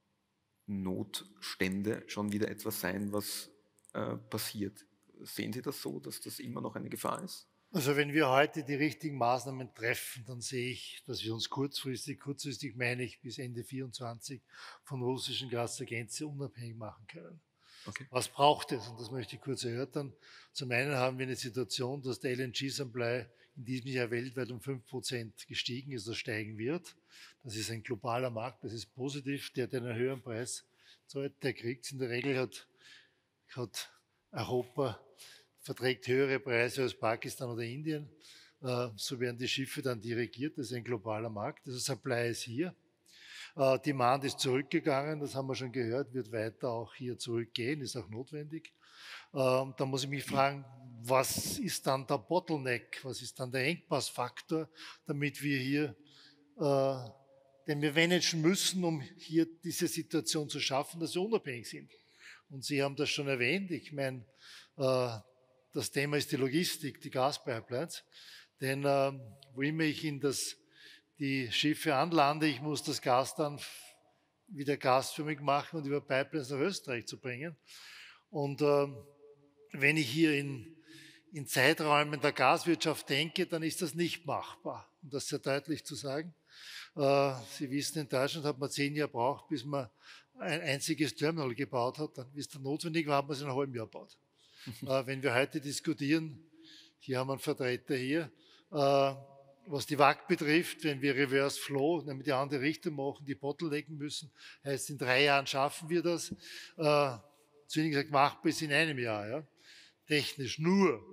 Notstände schon wieder etwas sein, was äh, passiert. Sehen Sie das so, dass das immer noch eine Gefahr ist? Also wenn wir heute die richtigen Maßnahmen treffen, dann sehe ich, dass wir uns kurzfristig, kurzfristig meine ich bis Ende vierundzwanzig von russischen Gas zur Gänze unabhängig machen können. Okay. Was braucht es? Und das möchte ich kurz erörtern. Zum einen haben wir eine Situation, dass der L N G-Supply in diesem Jahr weltweit um fünf Prozent gestiegen ist oder steigen wird. Das ist ein globaler Markt, das ist positiv. Der, der einen höheren Preis zahlt, der kriegt es. In der Regel hat, hat Europa, verträgt höhere Preise als Pakistan oder Indien. So werden die Schiffe dann dirigiert. Das ist ein globaler Markt. Also Supply ist hier. Uh, Demand ist zurückgegangen, das haben wir schon gehört, wird weiter auch hier zurückgehen, ist auch notwendig. Uh, da muss ich mich fragen, was ist dann der Bottleneck, was ist dann der Engpassfaktor, damit wir hier, uh, den wir managen müssen, um hier diese Situation zu schaffen, dass wir unabhängig sind. Und Sie haben das schon erwähnt, ich meine, uh, das Thema ist die Logistik, die Gaspipelines, denn uh, wo immer ich in das die Schiffe anlande, ich muss das Gas dann wieder gasförmig machen und über Pipelines nach Österreich zu bringen. Und äh, wenn ich hier in, in Zeiträumen der Gaswirtschaft denke, dann ist das nicht machbar, um das sehr deutlich zu sagen. Äh, Sie wissen, in Deutschland hat man zehn Jahre gebraucht, bis man ein einziges Terminal gebaut hat. Dann, wie es dann notwendig war, hat man es in einem halben Jahr gebaut. äh, wenn wir heute diskutieren, hier haben wir einen Vertreter hier, äh, was die W A C betrifft, wenn wir Reverse Flow, nämlich die andere Richtung machen, die bottlenecken müssen, heißt, in drei Jahren schaffen wir das. Äh, zu Ihnen gesagt, machbar ist in einem Jahr, ja. Technisch nur.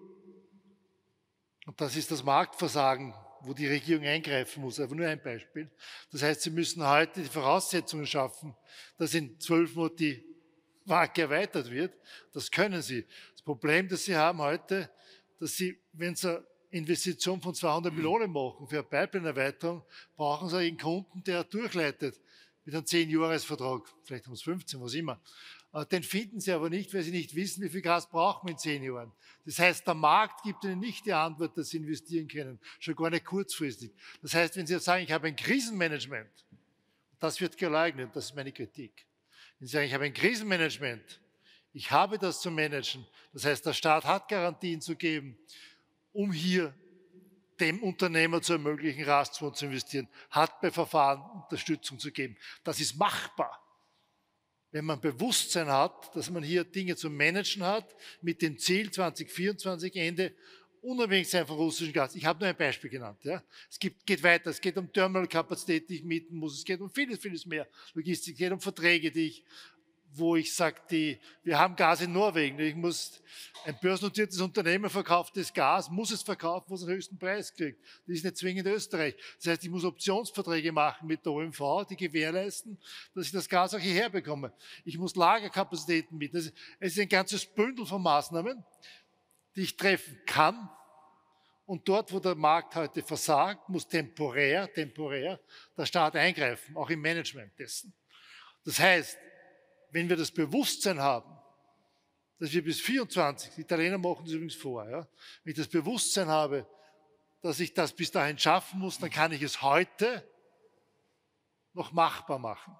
Und das ist das Marktversagen, wo die Regierung eingreifen muss. Aber nur ein Beispiel. Das heißt, Sie müssen heute die Voraussetzungen schaffen, dass in zwölf Monaten die W A C erweitert wird. Das können Sie. Das Problem, das Sie haben heute, dass Sie, wenn Sie Investition von zweihundert Millionen machen für eine Pipeline-Erweiterung, brauchen Sie einen Kunden, der durchleitet mit einem zehn-Jahres-Vertrag, vielleicht haben es fünfzehn, was immer. Den finden Sie aber nicht, weil Sie nicht wissen, wie viel Gas brauchen wir in zehn Jahren. Das heißt, der Markt gibt Ihnen nicht die Antwort, dass Sie investieren können, schon gar nicht kurzfristig. Das heißt, wenn Sie jetzt sagen, ich habe ein Krisenmanagement, das wird geleugnet, das ist meine Kritik. Wenn Sie sagen, ich habe ein Krisenmanagement, ich habe das zu managen, das heißt, der Staat hat Garantien zu geben, um hier dem Unternehmer zu ermöglichen, Rastfonds zu investieren, hat bei Verfahren Unterstützung zu geben. Das ist machbar. Wenn man Bewusstsein hat, dass man hier Dinge zu managen hat, mit dem Ziel zwanzig vierundzwanzig Ende unabhängig sein von russischem Gas. Ich habe nur ein Beispiel genannt. Ja. Es gibt, geht weiter, es geht um Terminalkapazität, die ich mieten muss, es geht um vieles, vieles mehr Logistik, es geht um Verträge, die ich wo ich sage, wir haben Gas in Norwegen. Ich muss, ein börsennotiertes Unternehmen verkauft das Gas, muss es verkaufen, wo es den höchsten Preis kriegt. Das ist nicht zwingend Österreich. Das heißt, ich muss Optionsverträge machen mit der O M V, die gewährleisten, dass ich das Gas auch hierher bekomme. Ich muss Lagerkapazitäten bieten. Es ist ein ganzes Bündel von Maßnahmen, die ich treffen kann. Und dort, wo der Markt heute versagt, muss temporär, temporär der Staat eingreifen, auch im Management dessen. Das heißt, wenn wir das Bewusstsein haben, dass wir bis vierundzwanzig, die Italiener machen das übrigens vor, ja, wenn ich das Bewusstsein habe, dass ich das bis dahin schaffen muss, dann kann ich es heute noch machbar machen.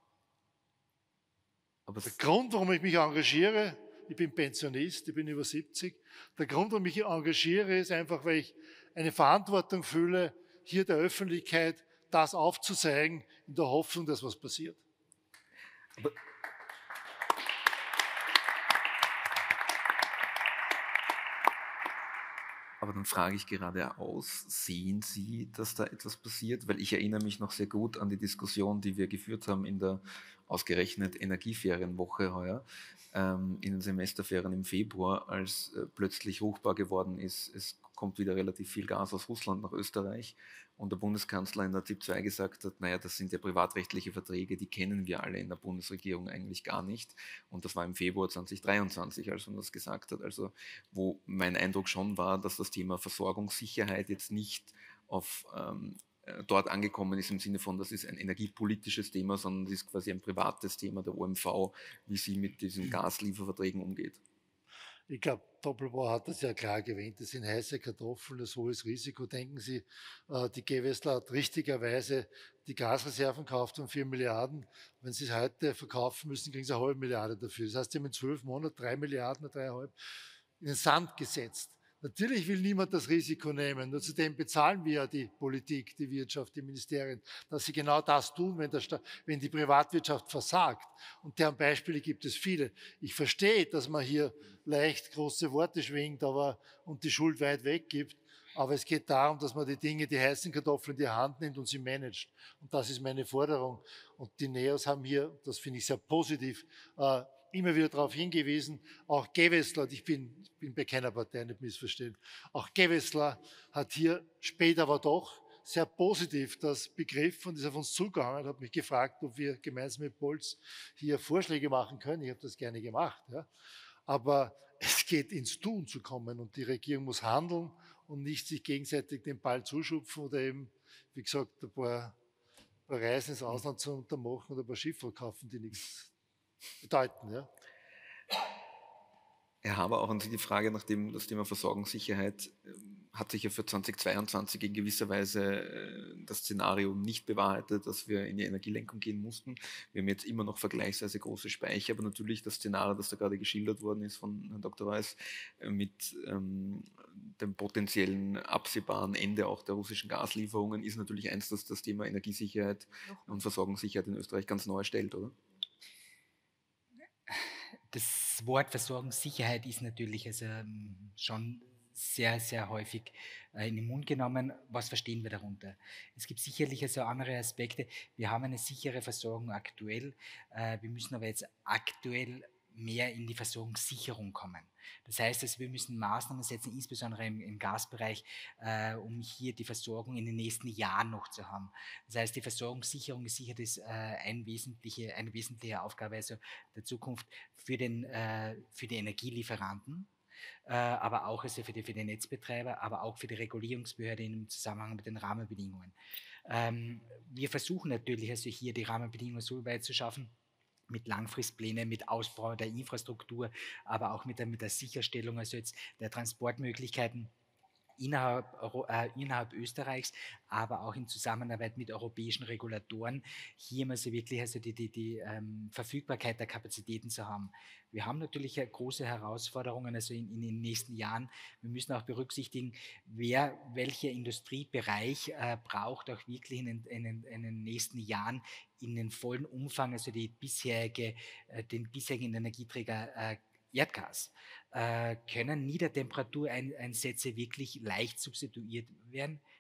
Aber der Grund, warum ich mich engagiere, ich bin Pensionist, ich bin über siebzig. Der Grund, warum ich mich engagiere, ist einfach, weil ich eine Verantwortung fühle, hier der Öffentlichkeit das aufzuzeigen, in der Hoffnung, dass was passiert. Aber Aber dann frage ich geradeaus, sehen Sie, dass da etwas passiert? Weil ich erinnere mich noch sehr gut an die Diskussion, die wir geführt haben in der ausgerechnet Energieferienwoche heuer, ähm, in den Semesterferien im Februar, als äh, plötzlich ruchbar geworden ist, es kommt wieder relativ viel Gas aus Russland nach Österreich und der Bundeskanzler in der ZIP zwei gesagt hat, naja, das sind ja privatrechtliche Verträge, die kennen wir alle in der Bundesregierung eigentlich gar nicht. Und das war im Februar zweitausenddreiundzwanzig, als man das gesagt hat. Also wo mein Eindruck schon war, dass das Thema Versorgungssicherheit jetzt nicht auf ähm, dort angekommen ist im Sinne von, das ist ein energiepolitisches Thema, sondern das ist quasi ein privates Thema der O M V, wie sie mit diesen Gaslieferverträgen umgeht. Ich glaube, Doppelbauer hat das ja klar erwähnt, das sind heiße Kartoffeln, das hohes Risiko. Denken Sie, die Gewessler hat richtigerweise die Gasreserven gekauft von vier Milliarden. Wenn Sie es heute verkaufen müssen, kriegen Sie eine halbe Milliarde dafür. Das heißt, Sie haben in zwölf Monaten drei Milliarden, dreieinhalb in den Sand gesetzt. Natürlich will niemand das Risiko nehmen, nur zudem bezahlen wir ja die Politik, die Wirtschaft, die Ministerien, dass sie genau das tun, wenn, der Sta- wenn die Privatwirtschaft versagt. Und deren Beispiele gibt es viele. Ich verstehe, dass man hier leicht große Worte schwingt aber, und die Schuld weit weggibt, aber es geht darum, dass man die Dinge, die heißen Kartoffeln in die Hand nimmt und sie managt. Und das ist meine Forderung. Und die Neos haben hier, das finde ich sehr positiv, äh, immer wieder darauf hingewiesen, auch Gewessler, ich bin, bin bei keiner Partei, nicht missverstehen, auch Gewessler hat hier später aber doch sehr positiv das Begriff und ist auf uns zugegangen, hat mich gefragt, ob wir gemeinsam mit Bolz hier Vorschläge machen können. Ich habe das gerne gemacht. Ja. Aber es geht ins Tun zu kommen und die Regierung muss handeln und nicht sich gegenseitig den Ball zuschupfen oder eben, wie gesagt, ein paar, ein paar Reisen ins Ausland zu untermachen oder ein paar Schiffe kaufen, die nichts bedeuten, ja. Herr Haber, auch an Sie die Frage, nachdem das Thema Versorgungssicherheit ähm, hat sich ja für zweitausendzweiundzwanzig in gewisser Weise äh, das Szenario nicht bewahrheitet, dass wir in die Energielenkung gehen mussten. Wir haben jetzt immer noch vergleichsweise große Speicher, aber natürlich das Szenario, das da gerade geschildert worden ist von Herrn Doktor Weiß, äh, mit ähm, dem potenziellen absehbaren Ende auch der russischen Gaslieferungen, ist natürlich eins, das das Thema Energiesicherheit und Versorgungssicherheit in Österreich ganz neu stellt, oder? Das Wort Versorgungssicherheit ist natürlich also schon sehr, sehr häufig in den Mund genommen. Was verstehen wir darunter? Es gibt sicherlich also andere Aspekte. Wir haben eine sichere Versorgung aktuell. Wir müssen aber jetzt aktuell mehr in die Versorgungssicherung kommen. Das heißt, also wir müssen Maßnahmen setzen, insbesondere im, im Gasbereich, äh, um hier die Versorgung in den nächsten Jahren noch zu haben. Das heißt, die Versorgungssicherung ist sicher das, äh, ein wesentliche, eine wesentliche Aufgabe also der Zukunft für, den, äh, für die Energielieferanten, äh, aber auch also für, die, für die Netzbetreiber, aber auch für die Regulierungsbehörde im Zusammenhang mit den Rahmenbedingungen. Ähm, wir versuchen natürlich also hier die Rahmenbedingungen so weit zu schaffen, mit Langfristplänen, mit Ausbau der Infrastruktur, aber auch mit der, mit der Sicherstellung also jetzt der Transportmöglichkeiten innerhalb, äh, innerhalb Österreichs, aber auch in Zusammenarbeit mit europäischen Regulatoren, hier also wirklich also die, die, die ähm, Verfügbarkeit der Kapazitäten zu haben. Wir haben natürlich große Herausforderungen also in, in den nächsten Jahren. Wir müssen auch berücksichtigen, wer, welcher Industriebereich äh, braucht auch wirklich in den, in, den, in den nächsten Jahren in den vollen Umfang, also die bisherige, äh, den bisherigen Energieträger äh, Erdgas. Äh, können Niedertemperatureinsätze wirklich leicht substituiert werden?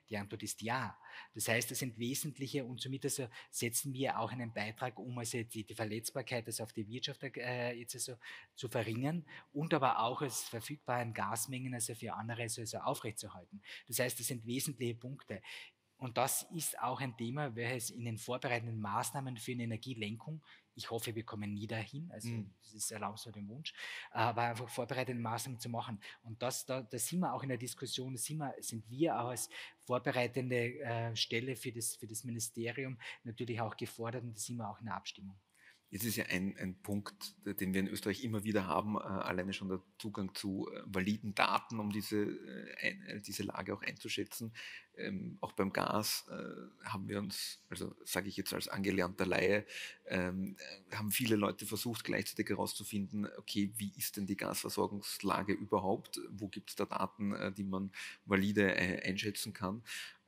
Die Antwort ist ja. Das heißt, das sind wesentliche und somit also setzen wir auch einen Beitrag, um also die, die Verletzbarkeit also auf die Wirtschaft äh, jetzt also zu verringern und aber auch als verfügbaren Gasmengen also für andere also aufrechtzuerhalten. Das heißt, das sind wesentliche Punkte. Und das ist auch ein Thema, welches in den vorbereitenden Maßnahmen für eine Energielenkung, ich hoffe, wir kommen nie dahin, also mm. das ist erlaubt so den Wunsch, aber einfach vorbereitende Maßnahmen zu machen. Und das, da, da sind wir auch in der Diskussion, da sind wir, sind wir auch als vorbereitende äh, Stelle für das, für das Ministerium natürlich auch gefordert und da sind wir auch in der Abstimmung. Jetzt ist ja ein, ein Punkt, den wir in Österreich immer wieder haben, äh, alleine schon der Zugang zu äh, validen Daten, um diese, äh, diese Lage auch einzuschätzen. Ähm, auch beim Gas äh, haben wir uns, also sage ich jetzt als angelernter Laie, ähm, haben viele Leute versucht, gleichzeitig herauszufinden, okay, wie ist denn die Gasversorgungslage überhaupt? Wo gibt es da Daten, äh, die man valide äh, einschätzen kann?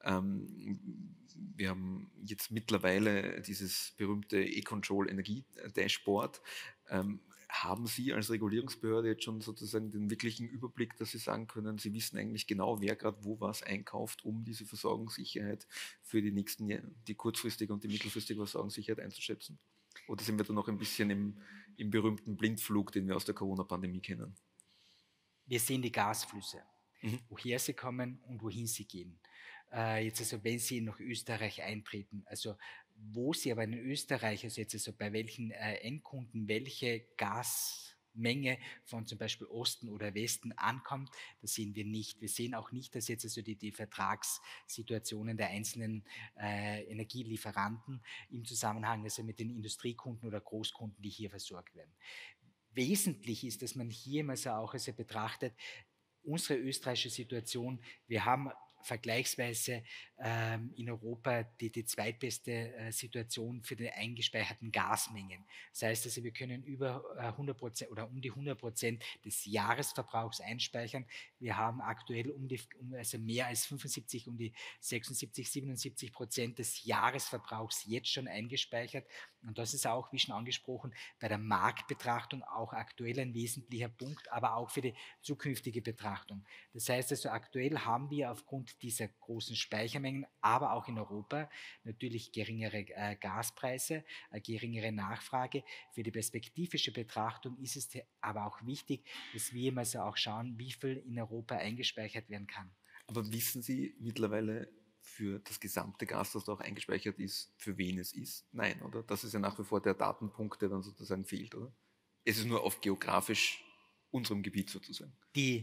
Ähm, wir haben jetzt mittlerweile dieses berühmte E-Control-Energie-Dashboard. Ähm, haben Sie als Regulierungsbehörde jetzt schon sozusagen den wirklichen Überblick, dass Sie sagen können, Sie wissen eigentlich genau, wer gerade wo was einkauft, um diese Versorgungssicherheit für die nächsten, die kurzfristige und die mittelfristige Versorgungssicherheit einzuschätzen? Oder sind wir da noch ein bisschen im, im berühmten Blindflug, den wir aus der Corona-Pandemie kennen? Wir sehen die Gasflüsse, mhm. woher sie kommen und wohin sie gehen. Äh, jetzt also, wenn sie nach Österreich eintreten, also wo sie aber in Österreich, also jetzt also bei welchen äh, Endkunden welche Gasmenge von zum Beispiel Osten oder Westen ankommt, das sehen wir nicht. Wir sehen auch nicht, dass jetzt also die, die Vertragssituationen der einzelnen äh, Energielieferanten im Zusammenhang also mit den Industriekunden oder Großkunden, die hier versorgt werden. Wesentlich ist, dass man hier also auch also betrachtet, unsere österreichische Situation, wir haben vergleichsweise ähm, in Europa die, die zweitbeste äh, Situation für die eingespeicherten Gasmengen. Das heißt also, wir können über äh, hundert Prozent oder um die hundert Prozent des Jahresverbrauchs einspeichern. Wir haben aktuell um die, um, also mehr als fünfundsiebzig, um die sechsundsiebzig, siebenundsiebzig Prozent des Jahresverbrauchs jetzt schon eingespeichert. Und das ist auch, wie schon angesprochen, bei der Marktbetrachtung auch aktuell ein wesentlicher Punkt, aber auch für die zukünftige Betrachtung. Das heißt also, aktuell haben wir aufgrund dieser großen Speichermengen, aber auch in Europa natürlich geringere äh, Gaspreise, äh, geringere Nachfrage. Für die perspektivische Betrachtung ist es aber auch wichtig, dass wir also auch schauen, wie viel in Europa eingespeichert werden kann. Aber wissen Sie mittlerweile für das gesamte Gas, das da auch eingespeichert ist, für wen es ist? Nein, oder? Das ist ja nach wie vor der Datenpunkt, der dann sozusagen fehlt, oder? Es ist nur auf geografisch unserem Gebiet sozusagen. Die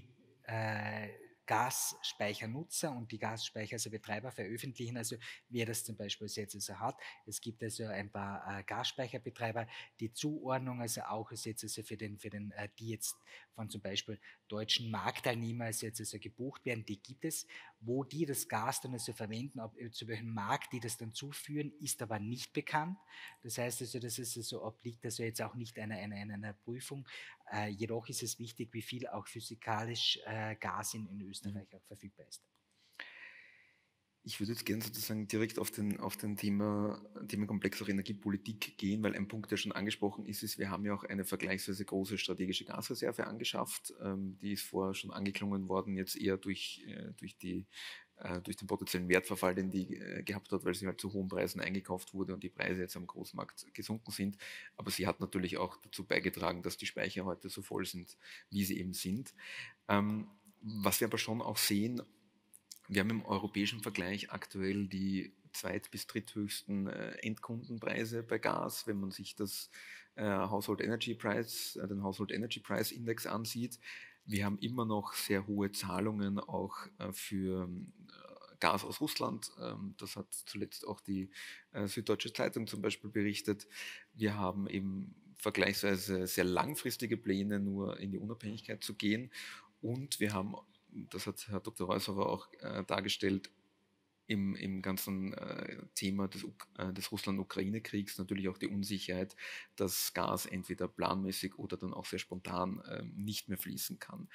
äh, Gasspeichernutzer und die Gasspeicherbetreiber veröffentlichen also, wer das zum Beispiel jetzt also hat. Es gibt also ein paar äh, Gasspeicherbetreiber, die Zuordnung also auch also jetzt also für den, für den äh, die jetzt von zum Beispiel deutschen Marktteilnehmern also jetzt also gebucht werden, die gibt es. Wo die das Gas dann also verwenden, ob, zu welchem Markt die das dann zuführen, ist aber nicht bekannt. Das heißt also, das ist also obliegt also jetzt auch nicht einer, einer, einer Prüfung. Äh, jedoch ist es wichtig, wie viel auch physikalisch äh, Gas in, in Österreich auch verfügbar ist. Ich würde jetzt gerne sozusagen direkt auf den, auf den Thema, Themenkomplex auch Energiepolitik gehen, weil ein Punkt, der schon angesprochen ist, ist, wir haben ja auch eine vergleichsweise große strategische Gasreserve angeschafft. Ähm, die ist vorher schon angeklungen worden, jetzt eher durch, äh, durch, die, äh, durch den potenziellen Wertverfall, den die äh, gehabt hat, weil sie halt zu hohen Preisen eingekauft wurde und die Preise jetzt am Großmarkt gesunken sind. Aber sie hat natürlich auch dazu beigetragen, dass die Speicher heute so voll sind, wie sie eben sind. Ähm, was wir aber schon auch sehen, wir haben im europäischen Vergleich aktuell die zweit- bis dritthöchsten äh, Endkundenpreise bei Gas, wenn man sich das äh, Household Energy Price, äh, den Household Energy Price Index ansieht. Wir haben immer noch sehr hohe Zahlungen auch äh, für äh, Gas aus Russland. Ähm, das hat zuletzt auch die äh, Süddeutsche Zeitung zum Beispiel berichtet. Wir haben eben vergleichsweise sehr langfristige Pläne, nur in die Unabhängigkeit zu gehen. Und wir haben, das hat Herr Doktor Reushofer auch äh, dargestellt, im, im ganzen äh, Thema des, äh, des Russland-Ukraine-Kriegs natürlich auch die Unsicherheit, dass Gas entweder planmäßig oder dann auch sehr spontan äh, nicht mehr fließen kann.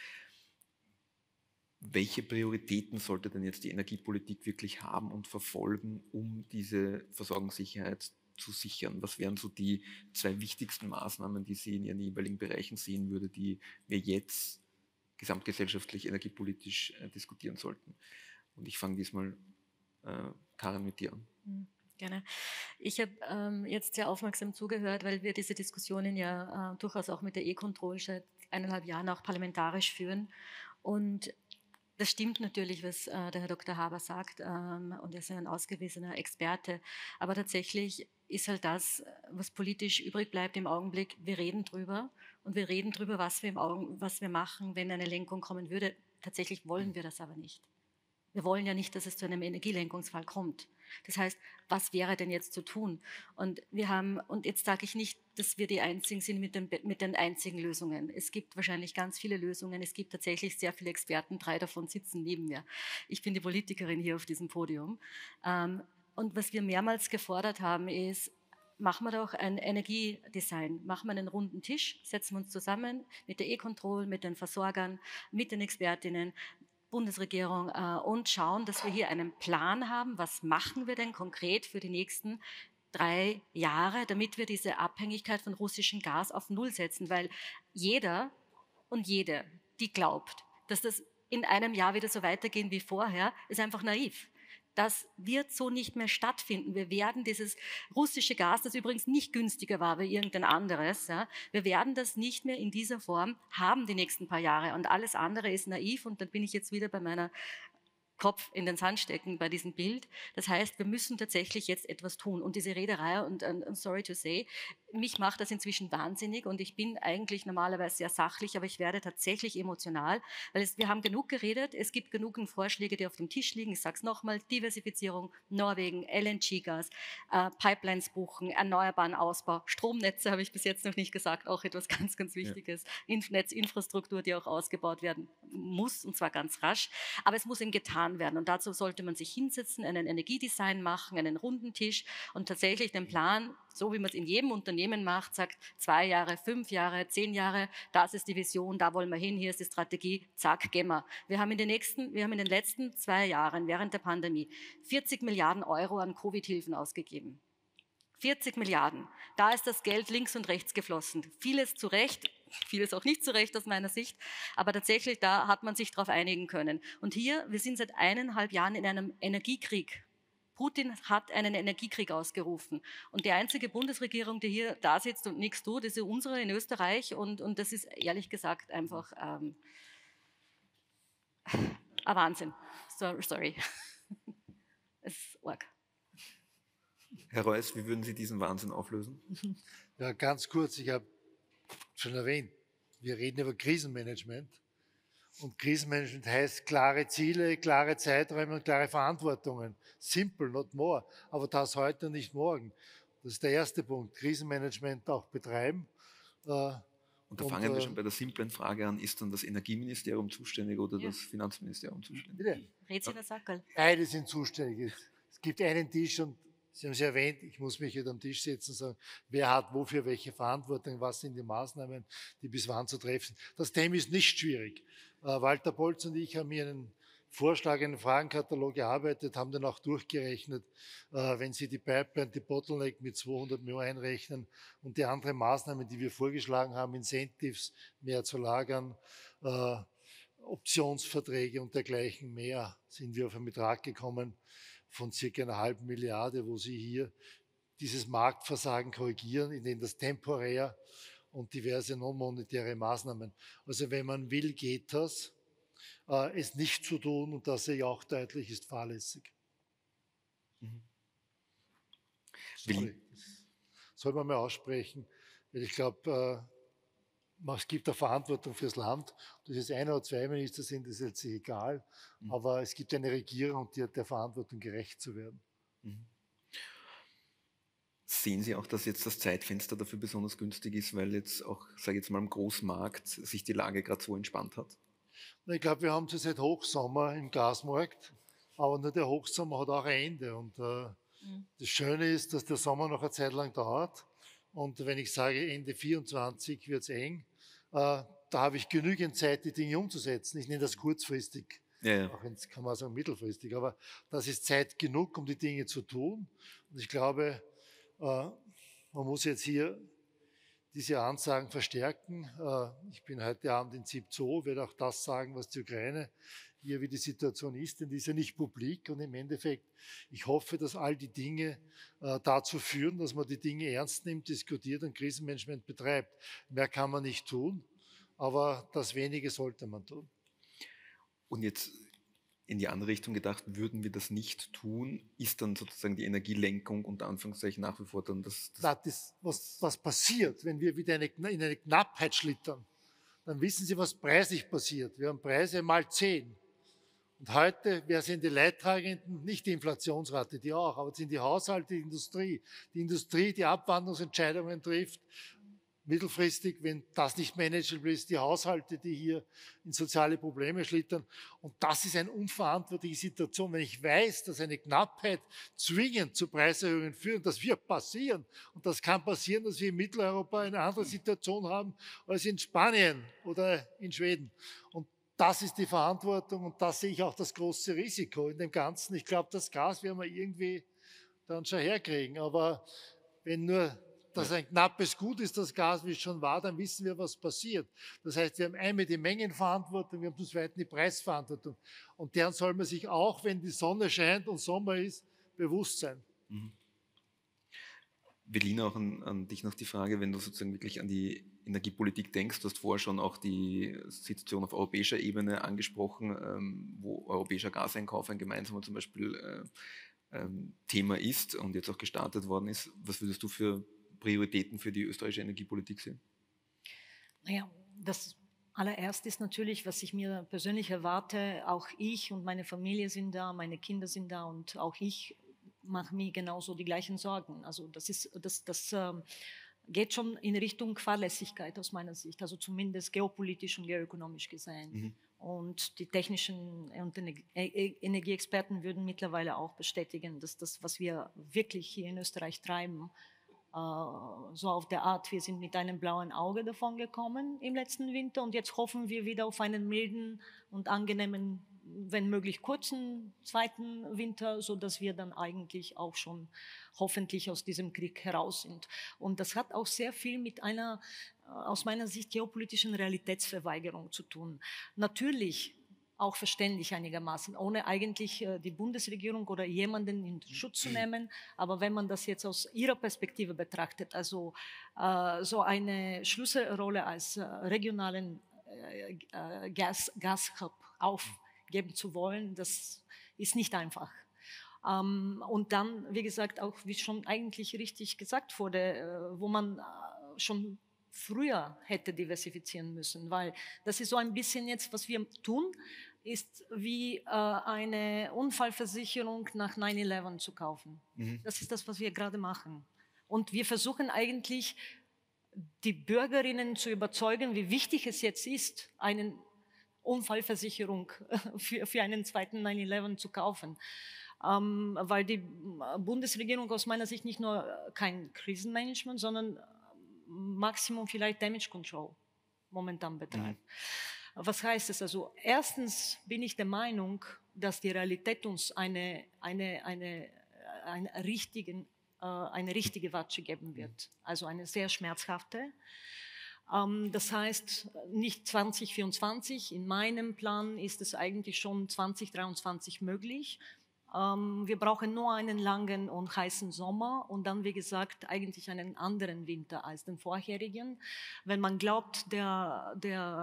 Welche Prioritäten sollte denn jetzt die Energiepolitik wirklich haben und verfolgen, um diese Versorgungssicherheit zu sichern? Was wären so die zwei wichtigsten Maßnahmen, die Sie in Ihren jeweiligen Bereichen sehen würde, die wir jetzt gesamtgesellschaftlich, energiepolitisch äh, diskutieren sollten? Und ich fange diesmal äh, Karin, mit dir an. Gerne. Ich habe ähm, jetzt sehr aufmerksam zugehört, weil wir diese Diskussionen ja äh, durchaus auch mit der E-Control seit eineinhalb Jahren auch parlamentarisch führen. Und das stimmt natürlich, was äh, der Herr Doktor Haber sagt, ähm, und er ist ja ein ausgewiesener Experte. Aber tatsächlich ist halt das, was politisch übrig bleibt im Augenblick, wir reden drüber und wir reden drüber, was wir, im Augen, was wir machen, wenn eine Lenkung kommen würde. Tatsächlich wollen wir das aber nicht. Wir wollen ja nicht, dass es zu einem Energielenkungsfall kommt. Das heißt, was wäre denn jetzt zu tun? Und wir haben, und jetzt sage ich nicht, dass wir die Einzigen sind mit den, mit den einzigen Lösungen. Es gibt wahrscheinlich ganz viele Lösungen. Es gibt tatsächlich sehr viele Experten, drei davon sitzen neben mir. Ich bin die Politikerin hier auf diesem Podium. Und was wir mehrmals gefordert haben, ist, machen wir doch ein Energiedesign, machen wir einen runden Tisch, setzen wir uns zusammen mit der E-Control, mit den Versorgern, mit den Expertinnen, Bundesregierung äh, und schauen, dass wir hier einen Plan haben, was machen wir denn konkret für die nächsten drei Jahre, damit wir diese Abhängigkeit von russischem Gas auf Null setzen, weil jeder und jede, die glaubt, dass das in einem Jahr wieder so weitergehen wie vorher, ist einfach naiv. Das wird so nicht mehr stattfinden. Wir werden dieses russische Gas, das übrigens nicht günstiger war wie irgendein anderes, ja, wir werden das nicht mehr in dieser Form haben die nächsten paar Jahre. Und alles andere ist naiv. Und dann bin ich jetzt wieder bei meiner Kopf in den Sand stecken bei diesem Bild. Das heißt, wir müssen tatsächlich jetzt etwas tun. Und diese Rederei, und, und, und sorry to say, mich macht das inzwischen wahnsinnig und ich bin eigentlich normalerweise sehr sachlich, aber ich werde tatsächlich emotional, weil es, wir haben genug geredet, es gibt genug Vorschläge, die auf dem Tisch liegen. Ich sage es nochmal, Diversifizierung, Norwegen, L N G-Gas, äh, Pipelines buchen, erneuerbaren Ausbau, Stromnetze habe ich bis jetzt noch nicht gesagt, auch etwas ganz, ganz Wichtiges. Ja. Netzinfrastruktur, die auch ausgebaut werden muss, und zwar ganz rasch. Aber es muss eben getan werden und dazu sollte man sich hinsetzen, einen Energiedesign machen, einen runden Tisch und tatsächlich den Plan, so wie man es in jedem Unternehmen macht, sagt zwei Jahre, fünf Jahre, zehn Jahre, das ist die Vision, da wollen wir hin, hier ist die Strategie, zack, gehen wir. Wir haben in den nächsten, wir haben in den letzten zwei Jahren während der Pandemie vierzig Milliarden Euro an Covid-Hilfen ausgegeben. vierzig Milliarden. Da ist das Geld links und rechts geflossen. Vieles zu Recht, vieles auch nicht zu Recht aus meiner Sicht, aber tatsächlich da hat man sich darauf einigen können. Und hier, wir sind seit eineinhalb Jahren in einem Energiekrieg. Putin hat einen Energiekrieg ausgerufen. Und die einzige Bundesregierung, die hier da sitzt und nichts tut, ist unsere in Österreich. Und, und das ist ehrlich gesagt einfach ähm, ein Wahnsinn. So, sorry. Es ist arg. Herr Reuss, wie würden Sie diesen Wahnsinn auflösen? Ja, ganz kurz, ich habe schon erwähnt, wir reden über Krisenmanagement. Und Krisenmanagement heißt klare Ziele, klare Zeiträume und klare Verantwortungen. Simple, not more. Aber das heute und nicht morgen. Das ist der erste Punkt. Krisenmanagement auch betreiben. Und da fangen und, wir schon bei der simplen Frage an, ist dann das Energieministerium zuständig oder ja. das Finanzministerium zuständig? Bitte? Rätsel Sackerl. Beide sind zuständig. Es gibt einen Tisch und Sie haben es erwähnt, ich muss mich hier am Tisch setzen und sagen, wer hat wofür welche Verantwortung, was sind die Maßnahmen, die bis wann zu treffen. Das Thema ist nicht schwierig. Äh, Walter Bolz und ich haben hier einen Vorschlag, einen Fragenkatalog erarbeitet, haben dann auch durchgerechnet, äh, wenn Sie die Pipeline, die Bottleneck mit zweihundert Millionen einrechnen und die anderen Maßnahmen, die wir vorgeschlagen haben, Incentives mehr zu lagern, äh, Optionsverträge und dergleichen mehr, sind wir auf einen Betrag gekommen von circa einer halben Milliarde, wo Sie hier dieses Marktversagen korrigieren, indem das temporär und diverse non-monetäre Maßnahmen. Also wenn man will, geht das. Äh, es nicht zu tun, und das sehe ich auch deutlich, ist fahrlässig. Mhm. Sorry. Das soll man mal aussprechen, weil ich glaube, äh, es gibt eine Verantwortung fürs Land. Ob das jetzt einer oder zwei Minister sind, ist jetzt egal. Mhm. Aber es gibt eine Regierung, die hat der Verantwortung gerecht zu werden. Mhm. Sehen Sie auch, dass jetzt das Zeitfenster dafür besonders günstig ist, weil jetzt auch, sage ich jetzt mal, im Großmarkt sich die Lage gerade so entspannt hat? Ich glaube, wir haben zurzeit Hochsommer im Gasmarkt, aber nur der Hochsommer hat auch ein Ende. Und äh, mhm. das Schöne ist, dass der Sommer noch eine Zeit lang dauert. Und wenn ich sage, Ende vierundzwanzig wird es eng, äh, da habe ich genügend Zeit, die Dinge umzusetzen. Ich nenne das kurzfristig, ja, ja. Auch jetzt kann man sagen mittelfristig, aber das ist Zeit genug, um die Dinge zu tun. Und ich glaube, äh, man muss jetzt hier diese Ansagen verstärken. Äh, ich bin heute Abend in Zipzo, werde auch das sagen, was die Ukraine hier, wie die Situation ist, denn die ist ja nicht publik und im Endeffekt, ich hoffe, dass all die Dinge äh, dazu führen, dass man die Dinge ernst nimmt, diskutiert und Krisenmanagement betreibt. Mehr kann man nicht tun, aber das Wenige sollte man tun. Und jetzt in die andere Richtung gedacht, würden wir das nicht tun, ist dann sozusagen die Energielenkung unter Anführungszeichen nach wie vor dann das... das, das ist, was, was passiert, wenn wir wieder eine, in eine Knappheit schlittern, dann wissen Sie, was preislich passiert. Wir haben Preise mal zehn. Und heute, wer sind die Leidtragenden? Nicht die Inflationsrate, die auch, aber es sind die Haushalte, die Industrie. Die Industrie, die Abwandlungsentscheidungen trifft, mittelfristig, wenn das nicht manageable ist, die Haushalte, die hier in soziale Probleme schlittern. Und das ist eine unverantwortliche Situation. Wenn ich weiß, dass eine Knappheit zwingend zu Preiserhöhungen führt, das wird passieren. Und das kann passieren, dass wir in Mitteleuropa eine andere Situation haben als in Spanien oder in Schweden. Und das ist die Verantwortung und das sehe ich auch das große Risiko in dem Ganzen. Ich glaube, das Gas werden wir irgendwie dann schon herkriegen. Aber wenn nur das ein knappes Gut ist, das Gas, wie es schon war, dann wissen wir, was passiert. Das heißt, wir haben einmal die Mengenverantwortung, wir haben zum Zweiten die Preisverantwortung. Und deren soll man sich auch, wenn die Sonne scheint und Sommer ist, bewusst sein. Mhm. Velina, auch an, an dich noch die Frage, wenn du sozusagen wirklich an die Energiepolitik denkst, du hast vorher schon auch die Situation auf europäischer Ebene angesprochen, ähm, wo europäischer Gaseinkauf ein gemeinsamer zum Beispiel äh, ähm, Thema ist und jetzt auch gestartet worden ist. Was würdest du für Prioritäten für die österreichische Energiepolitik sehen? Naja, das allererst ist natürlich, was ich mir persönlich erwarte, auch ich und meine Familie sind da, meine Kinder sind da und auch ich mache mir genauso die gleichen Sorgen. Also das ist, das, das ähm, geht schon in Richtung Fahrlässigkeit aus meiner Sicht, also zumindest geopolitisch und geoökonomisch gesehen. Mhm. Und die technischen und Energieexperten würden mittlerweile auch bestätigen, dass das, was wir wirklich hier in Österreich treiben, so auf der Art, wir sind mit einem blauen Auge davon gekommen im letzten Winter und jetzt hoffen wir wieder auf einen milden und angenehmen, wenn möglich kurzen zweiten Winter, sodass wir dann eigentlich auch schon hoffentlich aus diesem Krieg heraus sind. Und das hat auch sehr viel mit einer, aus meiner Sicht, geopolitischen Realitätsverweigerung zu tun. Natürlich auch verständlich einigermaßen, ohne eigentlich äh, die Bundesregierung oder jemanden in Schutz zu nehmen. Aber wenn man das jetzt aus ihrer Perspektive betrachtet, also äh, so eine Schlüsselrolle als äh, regionalen äh, äh, Gas, Gashub aufgeben zu wollen, das ist nicht einfach. Ähm, und dann, wie gesagt, auch wie schon eigentlich richtig gesagt wurde, äh, wo man äh, schon früher hätte diversifizieren müssen, weil das ist so ein bisschen jetzt, was wir tun, ist wie äh, eine Unfallversicherung nach neun elf zu kaufen. Mhm. Das ist das, was wir gerade machen. Und wir versuchen eigentlich, die Bürgerinnen zu überzeugen, wie wichtig es jetzt ist, eine Unfallversicherung für, für einen zweiten neun elf zu kaufen. Ähm, weil die Bundesregierung aus meiner Sicht nicht nur kein Krisenmanagement, sondern Maximum vielleicht Damage Control momentan betreibt. Mhm. Was heißt es also? Erstens bin ich der Meinung, dass die Realität uns eine, eine, eine, eine, richtigen, äh, eine richtige Watsche geben wird. Also eine sehr schmerzhafte. Ähm, das heißt, nicht zwanzig vierundzwanzig, in meinem Plan ist es eigentlich schon zwanzig dreiundzwanzig möglich. Ähm, wir brauchen nur einen langen und heißen Sommer und dann, wie gesagt, eigentlich einen anderen Winter als den vorherigen. Wenn man glaubt, der,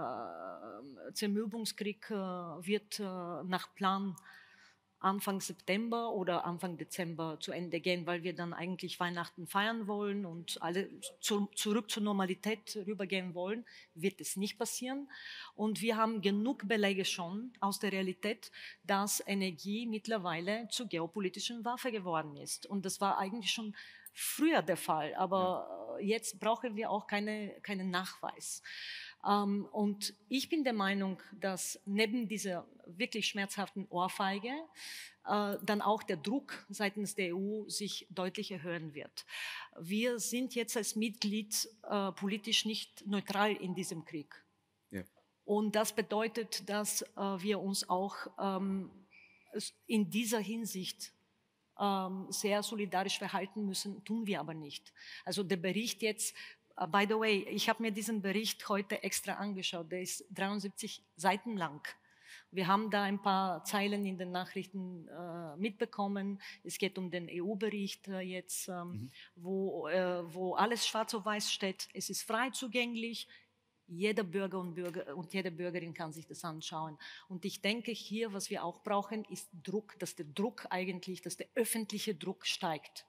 der Zermürbungskrieg äh, wird äh, nach Plan Anfang September oder Anfang Dezember zu Ende gehen, weil wir dann eigentlich Weihnachten feiern wollen und alle zu, zurück zur Normalität rübergehen wollen, wird es nicht passieren. Und wir haben genug Belege schon aus der Realität, dass Energie mittlerweile zur geopolitischen Waffe geworden ist. Und das war eigentlich schon früher der Fall, aber ja. Jetzt brauchen wir auch keine, keinen Nachweis. Um, und ich bin der Meinung, dass neben dieser wirklich schmerzhaften Ohrfeige äh, dann auch der Druck seitens der E U sich deutlich erhöhen wird. Wir sind jetzt als Mitglied äh, politisch nicht neutral in diesem Krieg. Ja. Und das bedeutet, dass äh, wir uns auch ähm, in dieser Hinsicht ähm, sehr solidarisch verhalten müssen, tun wir aber nicht. Also der Bericht jetzt, by the way, ich habe mir diesen Bericht heute extra angeschaut, der ist dreiundsiebzig Seiten lang. Wir haben da ein paar Zeilen in den Nachrichten äh, mitbekommen. Es geht um den E U-Bericht äh, jetzt, ähm, mhm. wo, äh, wo alles schwarz auf weiß steht. Es ist frei zugänglich. Jeder Bürger und, Bürger und jede Bürgerin kann sich das anschauen. Und ich denke hier, was wir auch brauchen, ist Druck, dass der Druck eigentlich, dass der öffentliche Druck steigt.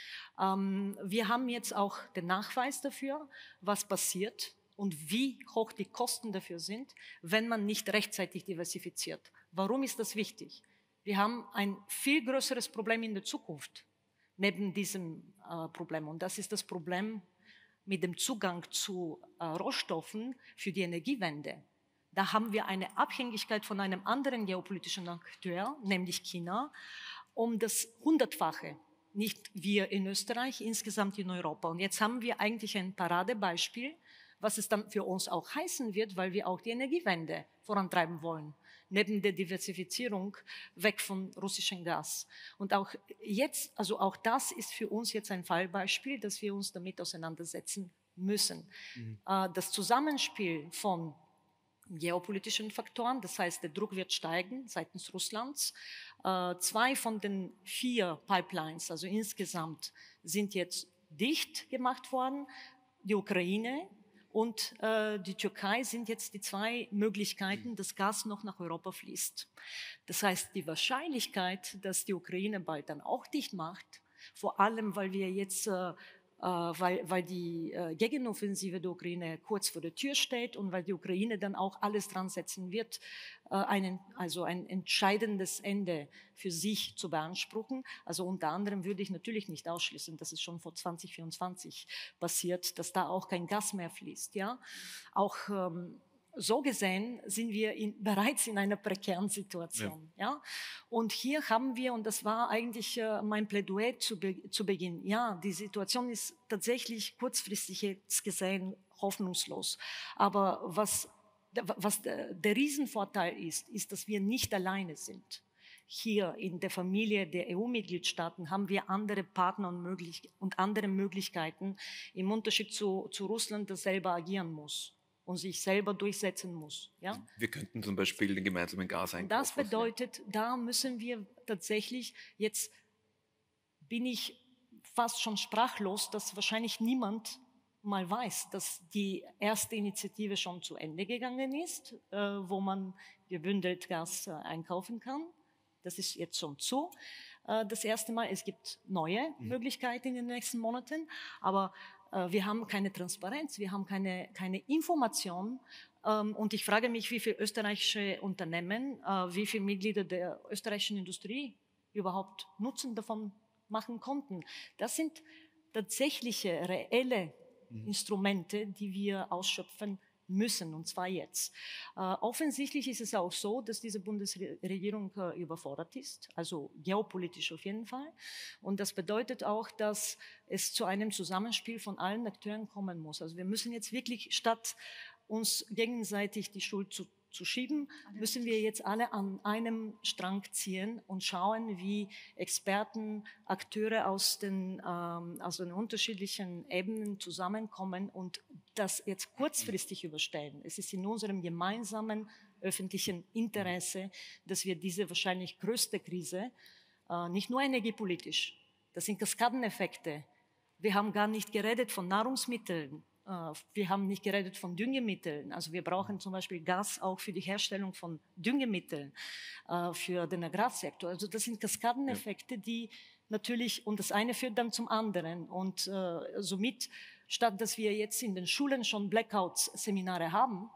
Ähm, wir haben jetzt auch den Nachweis dafür, was passiert und wie hoch die Kosten dafür sind, wenn man nicht rechtzeitig diversifiziert. Warum ist das wichtig? Wir haben ein viel größeres Problem in der Zukunft neben diesem äh, Problem. Und das ist das Problem mit dem Zugang zu äh, Rohstoffen für die Energiewende. Da haben wir eine Abhängigkeit von einem anderen geopolitischen Akteur, nämlich China, um das Hundertfache. Nicht wir in Österreich, insgesamt in Europa. Und jetzt haben wir eigentlich ein Paradebeispiel, was es dann für uns auch heißen wird, weil wir auch die Energiewende vorantreiben wollen. Neben der Diversifizierung weg von russischem Gas. Und auch jetzt, also auch das ist für uns jetzt ein Fallbeispiel, dass wir uns damit auseinandersetzen müssen. Mhm. Das Zusammenspiel von geopolitischen Faktoren, das heißt, der Druck wird steigen seitens Russlands. Zwei von den vier Pipelines, also insgesamt, sind jetzt dicht gemacht worden. Die Ukraine und äh, die Türkei sind jetzt die zwei Möglichkeiten, dass Gas noch nach Europa fließt. Das heißt, die Wahrscheinlichkeit, dass die Ukraine bald dann auch dicht macht, vor allem, weil wir jetzt, äh, weil, weil die äh, Gegenoffensive der Ukraine kurz vor der Tür steht und weil die Ukraine dann auch alles dran setzen wird, äh, einen, also ein entscheidendes Ende für sich zu beanspruchen. Also unter anderem würde ich natürlich nicht ausschließen, dass es schon vor zwanzig vierundzwanzig passiert, dass da auch kein Gas mehr fließt. Ja? Auch ähm, so gesehen sind wir in, bereits in einer prekären Situation. Ja. Ja? Und hier haben wir, und das war eigentlich äh, mein Plädoyer zu, be zu Beginn, ja, die Situation ist tatsächlich kurzfristig jetzt gesehen hoffnungslos. Aber was, was der, der Riesenvorteil ist, ist, dass wir nicht alleine sind. Hier in der Familie der E U-Mitgliedstaaten haben wir andere Partner und, möglich und andere Möglichkeiten, im Unterschied zu, zu Russland, das selber agieren muss und sich selber durchsetzen muss. Ja? Wir könnten zum Beispiel den gemeinsamen Gaseinkauf. Das bedeutet, da müssen wir tatsächlich, jetzt bin ich fast schon sprachlos, dass wahrscheinlich niemand mal weiß, dass die erste Initiative schon zu Ende gegangen ist, äh, wo man gebündelt Gas äh, einkaufen kann. Das ist jetzt schon zu. Äh, das erste Mal, es gibt neue mhm. Möglichkeiten in den nächsten Monaten, aber wir haben keine Transparenz, wir haben keine, keine Information. Und ich frage mich, wie viele österreichische Unternehmen, wie viele Mitglieder der österreichischen Industrie überhaupt Nutzen davon machen konnten. Das sind tatsächliche, reelle Instrumente, die wir ausschöpfen müssen, und zwar jetzt. Äh, offensichtlich ist es auch so, dass diese Bundesregierung äh, überfordert ist, also geopolitisch auf jeden Fall. Und das bedeutet auch, dass es zu einem Zusammenspiel von allen Akteuren kommen muss. Also wir müssen jetzt wirklich, statt uns gegenseitig die Schuld zu zu schieben, müssen wir jetzt alle an einem Strang ziehen und schauen, wie Experten, Akteure aus den, ähm, aus den unterschiedlichen Ebenen zusammenkommen und das jetzt kurzfristig überstellen. Es ist in unserem gemeinsamen öffentlichen Interesse, dass wir diese wahrscheinlich größte Krise, äh, nicht nur energiepolitisch, das sind Kaskadeneffekte. Wir haben gar nicht geredet von Nahrungsmitteln. Wir haben nicht geredet von Düngemitteln. Also wir brauchen zum Beispiel Gas auch für die Herstellung von Düngemitteln, für den Agrarsektor. Also das sind Kaskadeneffekte, die natürlich, und das eine führt dann zum anderen. Und äh, somit, statt dass wir jetzt in den Schulen schon Blackouts-Seminare haben,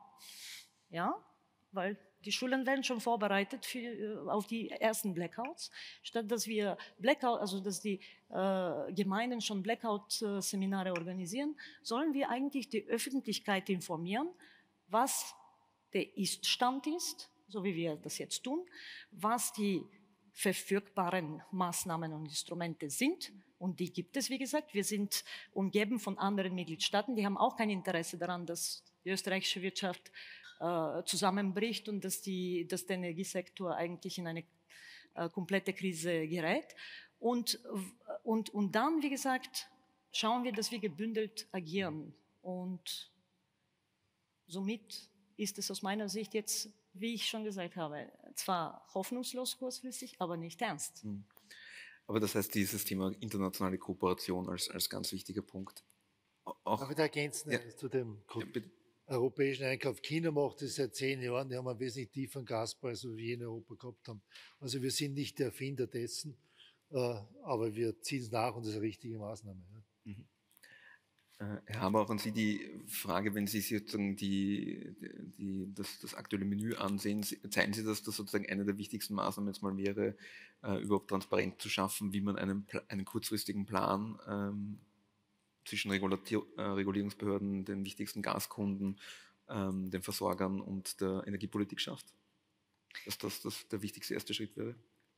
ja, weil die Schulen werden schon vorbereitet für, auf die ersten Blackouts, statt dass wir Blackout, also dass die äh, Gemeinden schon Blackout-Seminare organisieren, sollen wir eigentlich die Öffentlichkeit informieren, was der Ist-Stand ist, so wie wir das jetzt tun, was die verfügbaren Maßnahmen und Instrumente sind. Und die gibt es, wie gesagt. Wir sind umgeben von anderen Mitgliedstaaten, die haben auch kein Interesse daran, dass die österreichische Wirtschaft zusammenbricht und dass, die, dass der Energiesektor eigentlich in eine äh, komplette Krise gerät. Und, und, und dann, wie gesagt, schauen wir, dass wir gebündelt agieren. Und somit ist es aus meiner Sicht jetzt wie ich schon gesagt habe, zwar hoffnungslos kurzfristig, aber nicht ernst. Mhm. Aber das heißt, dieses Thema internationale Kooperation als, als ganz wichtiger Punkt. Auch, Darf ich da ergänzen ja, zu dem ja, bitte. europäischen Einkauf? China macht das seit zehn Jahren, die haben einen wesentlich tieferen Gaspreis, als wir je in Europa gehabt haben. Also wir sind nicht der Erfinder dessen, äh, aber wir ziehen es nach und das ist eine richtige Maßnahme. Ja. Mhm. Herr Haber, auch an Sie die Frage, wenn Sie sozusagen die, die, das, das aktuelle Menü ansehen, zeigen Sie, dass das sozusagen eine der wichtigsten Maßnahmen jetzt mal wäre, äh, überhaupt transparent zu schaffen, wie man einen, einen kurzfristigen Plan ähm, zwischen Regulati- äh, Regulierungsbehörden, den wichtigsten Gaskunden, ähm, den Versorgern und der Energiepolitik schafft? Dass das, das der wichtigste erste Schritt wäre?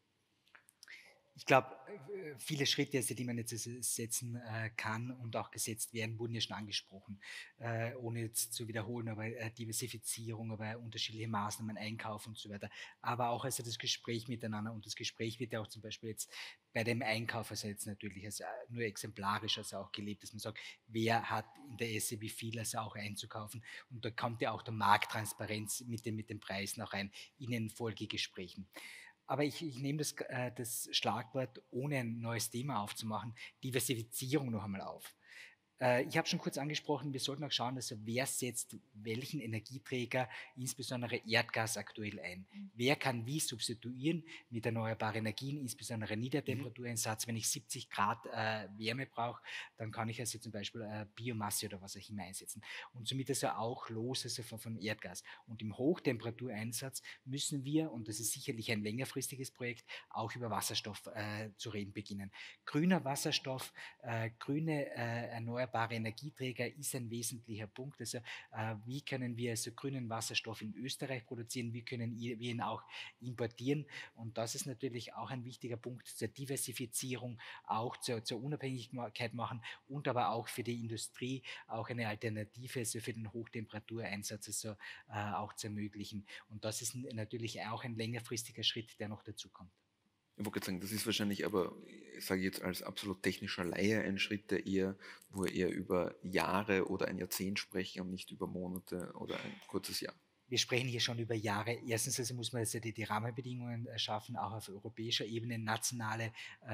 Ich glaube, viele Schritte, also die man jetzt setzen äh, kann und auch gesetzt werden, wurden ja schon angesprochen. Äh, ohne jetzt zu wiederholen, aber äh, Diversifizierung, aber unterschiedliche Maßnahmen, Einkauf und so weiter. Aber auch also das Gespräch miteinander, und das Gespräch wird ja auch zum Beispiel jetzt bei dem Einkauf, also jetzt natürlich also nur exemplarisch also auch gelebt, dass man sagt, wer hat in der Esse wie viel also auch einzukaufen. Und da kommt ja auch der Markttransparenz mit, dem, mit den Preisen auch rein in den Folgegesprächen. Aber ich, ich nehme das, äh, das Schlagwort, ohne ein neues Thema aufzumachen, Diversifizierung noch einmal auf. Äh, ich habe schon kurz angesprochen, wir sollten auch schauen, also wer setzt welchen Energieträger, insbesondere Erdgas, aktuell ein. Wer kann wie substituieren mit erneuerbaren Energien, insbesondere Niedertemperatureinsatz. Wenn ich siebzig Grad äh, Wärme brauche, dann kann ich also zum Beispiel äh, Biomasse oder was auch immer einsetzen. Und somit also auch los also von, von Erdgas. Und im Hochtemperatur-Einsatz müssen wir, und das ist sicherlich ein längerfristiges Projekt, auch über Wasserstoff äh, zu reden beginnen. Grüner Wasserstoff, äh, grüne äh, erneuerbare Energieträger ist ein wesentlicher Punkt. Also äh, wie können wir also grünen Wasserstoff in Österreich produzieren, wie können wir ihn auch importieren, und das ist natürlich auch ein wichtiger Punkt zur Diversifizierung, auch zur, zur Unabhängigkeit machen und aber auch für die Industrie auch eine Alternative also für den Hochtemperatur-Einsatz also, äh, auch zu ermöglichen, und das ist natürlich auch ein längerfristiger Schritt, der noch dazu kommt. Ich wollte sagen, das ist wahrscheinlich aber, ich sage jetzt als absolut technischer Laie, ein Schritt, der eher, wo wir eher über Jahre oder ein Jahrzehnt sprechen und nicht über Monate oder ein kurzes Jahr. Wir sprechen hier schon über Jahre. Erstens also muss man also die, die Rahmenbedingungen schaffen, auch auf europäischer Ebene. Nationale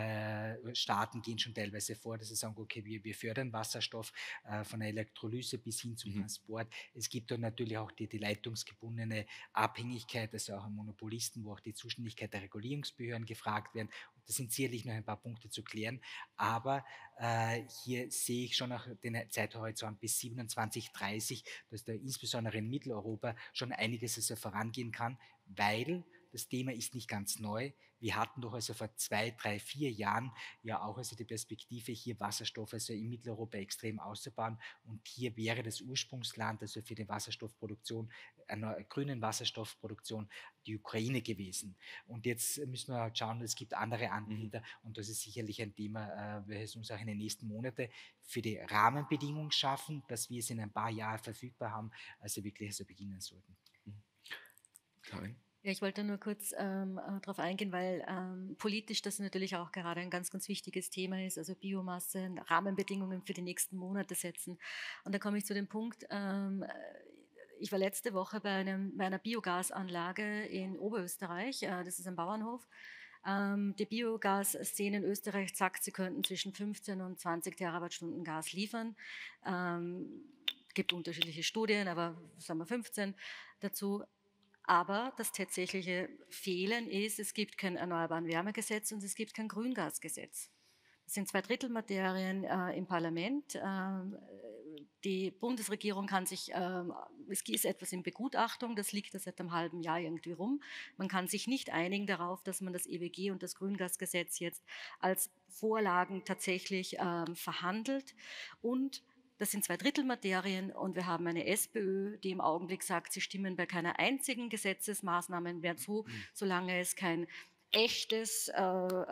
äh, Staaten gehen schon teilweise vor, dass sie sagen, okay, wir, wir fördern Wasserstoff äh, von der Elektrolyse bis hin zum mhm. Transport. Es gibt dann natürlich auch die, die leitungsgebundene Abhängigkeit, also auch an Monopolisten, wo auch die Zuständigkeit der Regulierungsbehörden gefragt werden. Und das sind sicherlich noch ein paar Punkte zu klären, aber äh, hier sehe ich schon auch den Zeithorizont bis siebenundzwanzig dreißig, dass da insbesondere in Mitteleuropa schon einiges also vorangehen kann, weil das Thema ist nicht ganz neu. Wir hatten doch also vor zwei, drei, vier Jahren ja auch also die Perspektive, hier Wasserstoff also in Mitteleuropa extrem auszubauen, und hier wäre das Ursprungsland also für die Wasserstoffproduktion, einer grünen Wasserstoffproduktion, die Ukraine gewesen. Und jetzt müssen wir halt schauen, es gibt andere Anbieter, mhm. und das ist sicherlich ein Thema, äh, welches uns auch in den nächsten Monaten für die Rahmenbedingungen schaffen, dass wir es in ein paar Jahren verfügbar haben, also wirklich also beginnen sollten. Mhm. Karin? Ja, ich wollte nur kurz ähm, darauf eingehen, weil ähm, politisch das natürlich auch gerade ein ganz, ganz wichtiges Thema ist, also Biomasse, Rahmenbedingungen für die nächsten Monate setzen. Und da komme ich zu dem Punkt, ähm, ich war letzte Woche bei, einem, bei einer Biogasanlage in Oberösterreich, äh, das ist ein Bauernhof. Ähm, die Biogas-Szene in Österreich sagt, sie könnten zwischen fünfzehn und zwanzig Terawattstunden Gas liefern. Ähm, gibt unterschiedliche Studien, aber sagen wir fünfzehn dazu. Aber das tatsächliche Fehlen ist, es gibt kein Erneuerbaren Wärmegesetz und es gibt kein Grüngasgesetz. Das sind zwei Drittelmaterien äh, im Parlament. Ähm, die Bundesregierung kann sich, äh, es ist etwas in Begutachtung, das liegt da seit einem halben Jahr irgendwie rum. Man kann sich nicht einigen darauf, dass man das E W G und das Grüngasgesetz jetzt als Vorlagen tatsächlich äh, verhandelt. Und das sind zwei Drittelmaterien, und wir haben eine SPÖ, die im Augenblick sagt, sie stimmen bei keiner einzigen Gesetzesmaßnahme mehr zu, solange es kein echtes äh,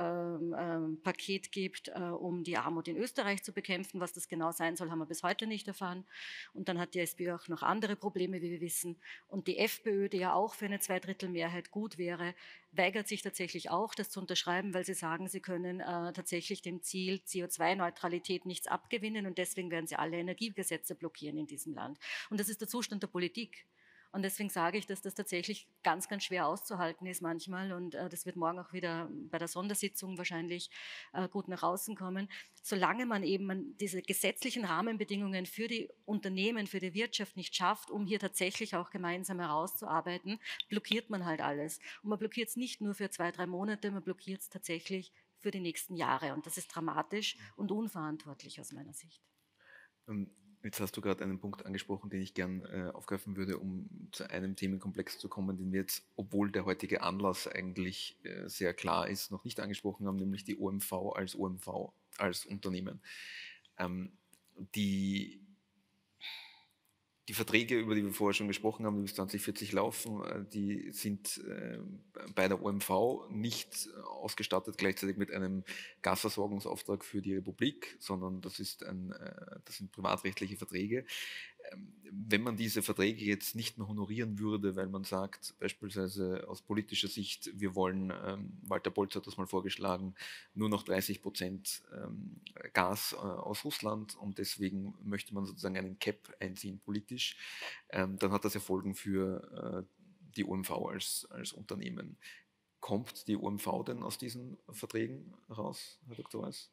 äh, Paket gibt, äh, um die Armut in Österreich zu bekämpfen. Was das genau sein soll, haben wir bis heute nicht erfahren. Und dann hat die SPÖ auch noch andere Probleme, wie wir wissen. Und die FPÖ, die ja auch für eine Zweidrittelmehrheit gut wäre, weigert sich tatsächlich auch, das zu unterschreiben, weil sie sagen, sie können äh, tatsächlich dem Ziel C O zwei Neutralität nichts abgewinnen, und deswegen werden sie alle Energiegesetze blockieren in diesem Land. Und das ist der Zustand der Politik. Und deswegen sage ich, dass das tatsächlich ganz, ganz schwer auszuhalten ist manchmal. Und äh, das wird morgen auch wieder bei der Sondersitzung wahrscheinlich äh, gut nach außen kommen. Solange man eben diese gesetzlichen Rahmenbedingungen für die Unternehmen, für die Wirtschaft nicht schafft, um hier tatsächlich auch gemeinsam herauszuarbeiten, blockiert man halt alles. Und man blockiert es nicht nur für zwei, drei Monate, man blockiert es tatsächlich für die nächsten Jahre. Und das ist dramatisch und unverantwortlich aus meiner Sicht. Jetzt hast du gerade einen Punkt angesprochen, den ich gern äh, aufgreifen würde, um zu einem Themenkomplex zu kommen, den wir jetzt, obwohl der heutige Anlass eigentlich äh, sehr klar ist, noch nicht angesprochen haben, nämlich die O M V als O M V, als Unternehmen. Ähm, die Die Verträge, über die wir vorher schon gesprochen haben, die bis zwanzig vierzig laufen, die sind bei der O M V nicht ausgestattet gleichzeitig mit einem Gasversorgungsauftrag für die Republik, sondern das, ist ein, das sind privatrechtliche Verträge. Wenn man diese Verträge jetzt nicht mehr honorieren würde, weil man sagt, beispielsweise aus politischer Sicht, wir wollen, ähm, Walter Bolz hat das mal vorgeschlagen, nur noch dreißig Prozent ähm, Gas äh, aus Russland und deswegen möchte man sozusagen einen Cap einziehen politisch, ähm, dann hat das ja Folgen für äh, die O M V als, als Unternehmen. Kommt die O M V denn aus diesen Verträgen raus, Herr Doktor Weiß?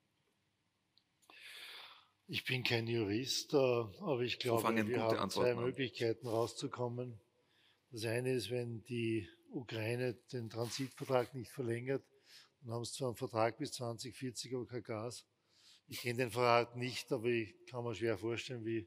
Ich bin kein Jurist, aber ich glaube, so wir haben Antworten zwei Möglichkeiten rauszukommen. Das eine ist, wenn die Ukraine den Transitvertrag nicht verlängert, dann haben sie zwar einen Vertrag bis zwanzig vierzig, aber kein Gas. Ich kenne den Vertrag nicht, aber ich kann mir schwer vorstellen, wie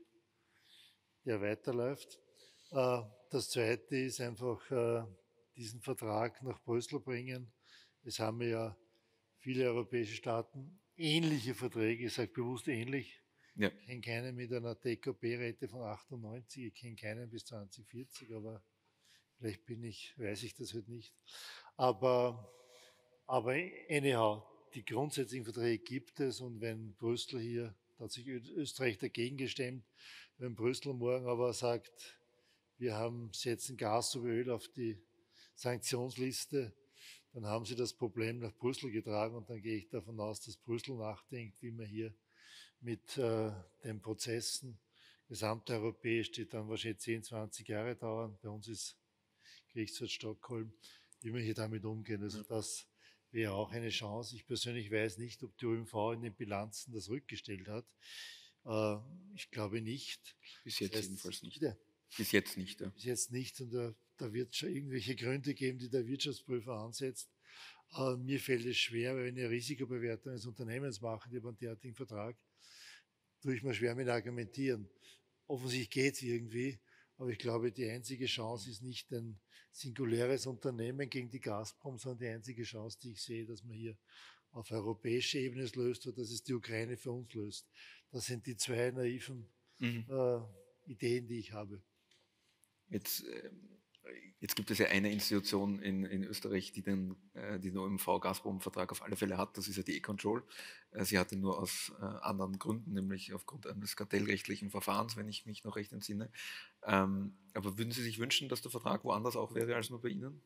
der weiterläuft. Das zweite ist einfach diesen Vertrag nach Brüssel bringen. Es haben ja viele europäische Staaten ähnliche Verträge, ich sage bewusst ähnlich. Ja. Ich kenne keinen mit einer D K B-Rate von achtundneunzig, ich kenne keinen bis zwanzig vierzig, aber vielleicht bin ich, weiß ich das halt nicht. Aber, aber anyhow, die grundsätzlichen Verträge gibt es und wenn Brüssel hier, da hat sich Österreich dagegen gestemmt, wenn Brüssel morgen aber sagt, wir haben, setzen Gas sowie Öl auf die Sanktionsliste, dann haben sie das Problem nach Brüssel getragen und dann gehe ich davon aus, dass Brüssel nachdenkt, wie man hier mit äh, den Prozessen gesamteuropäisch, die dann wahrscheinlich zehn, zwanzig Jahre dauern, bei uns ist Gerichtshof Stockholm, wie wir hier damit umgehen. Also das wäre auch eine Chance. Ich persönlich weiß nicht, ob die O M V in den Bilanzen das rückgestellt hat. Äh, ich glaube nicht. Bis jetzt das heißt, jedenfalls nicht. Ja, Bis jetzt nicht. Ja. Bis jetzt nicht. Und da, da wird es schon irgendwelche Gründe geben, die der Wirtschaftsprüfer ansetzt. Äh, mir fällt es schwer, weil wenn ich eine Risikobewertung eines Unternehmens mache, die über einen derartigen Vertrag, tue ich mir schwer mit argumentieren. Offensichtlich geht es irgendwie, aber ich glaube, die einzige Chance ist nicht ein singuläres Unternehmen gegen die Gazprom, sondern die einzige Chance, die ich sehe, dass man hier auf europäischer Ebene es löst oder dass es die Ukraine für uns löst. Das sind die zwei naiven mhm. äh, Ideen, die ich habe. Jetzt, äh, jetzt gibt es ja eine Institution in, in Österreich, die den, äh, die den O M V-Gazprom-Vertrag auf alle Fälle hat, das ist ja die E-Control. Äh, sie hat ihn nur aus äh, anderen Gründen, nämlich aufgrund eines kartellrechtlichen Verfahrens, wenn ich mich noch recht entsinne. Ähm, aber würden Sie sich wünschen, dass der Vertrag woanders auch wäre als nur bei Ihnen?